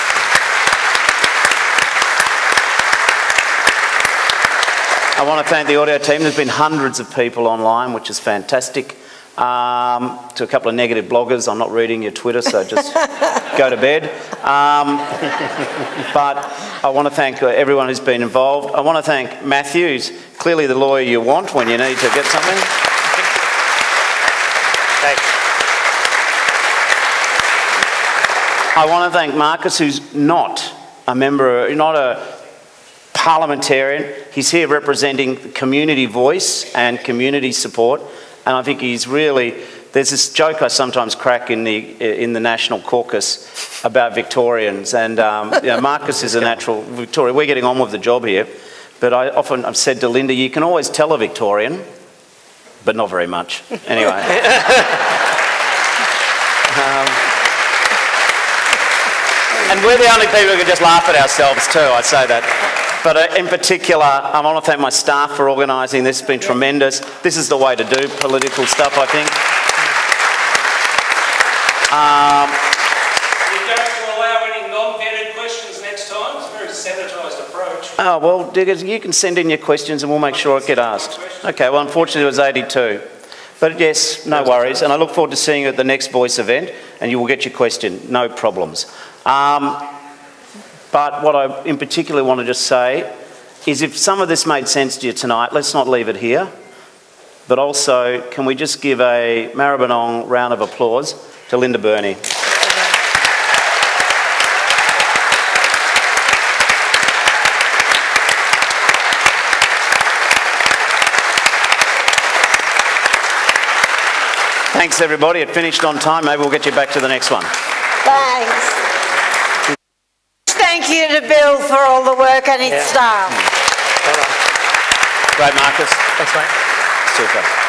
I want to thank the audio team. There's been hundreds of people online, which is fantastic. Um, to a couple of negative bloggers, I'm not reading your Twitter, so just go to bed. Um, but I want to thank everyone who's been involved. I want to thank Matthew, who's clearly the lawyer you want when you need to get something. I want to thank Marcus, who's not a member, not a parliamentarian. He's here representing the community voice and community support, and I think he's really, there's this joke I sometimes crack in the in the National Caucus about Victorians, and um, you know, Marcus is a natural Victorian. We're getting on with the job here, but I often I've said to Linda, you can always tell a Victorian, but not very much. Anyway. um, and we're the only people who can just laugh at ourselves too, I say that. But uh, in particular, I want to thank my staff for organising this. It's been tremendous. This is the way to do political stuff, I think. Um, You're going to allow any non-vetted questions next time? It's a very sanitised approach. Oh, well, Diggers, you can send in your questions and we'll make sure it get asked. Okay, well, unfortunately it was eighty-two. But yes, no worries. And I look forward to seeing you at the next Voice event and you will get your question, no problems. Um, But what I in particular want to just say is if some of this made sense to you tonight, let's not leave it here. But also, can we just give a Maribyrnong round of applause to Linda Burney. Thanks everybody, it finished on time. Maybe we'll get you back to the next one. Thanks. Thank you to Bill for all the work and his yeah. staff. Well done. Great, Marcus. Thanks, mate. Super.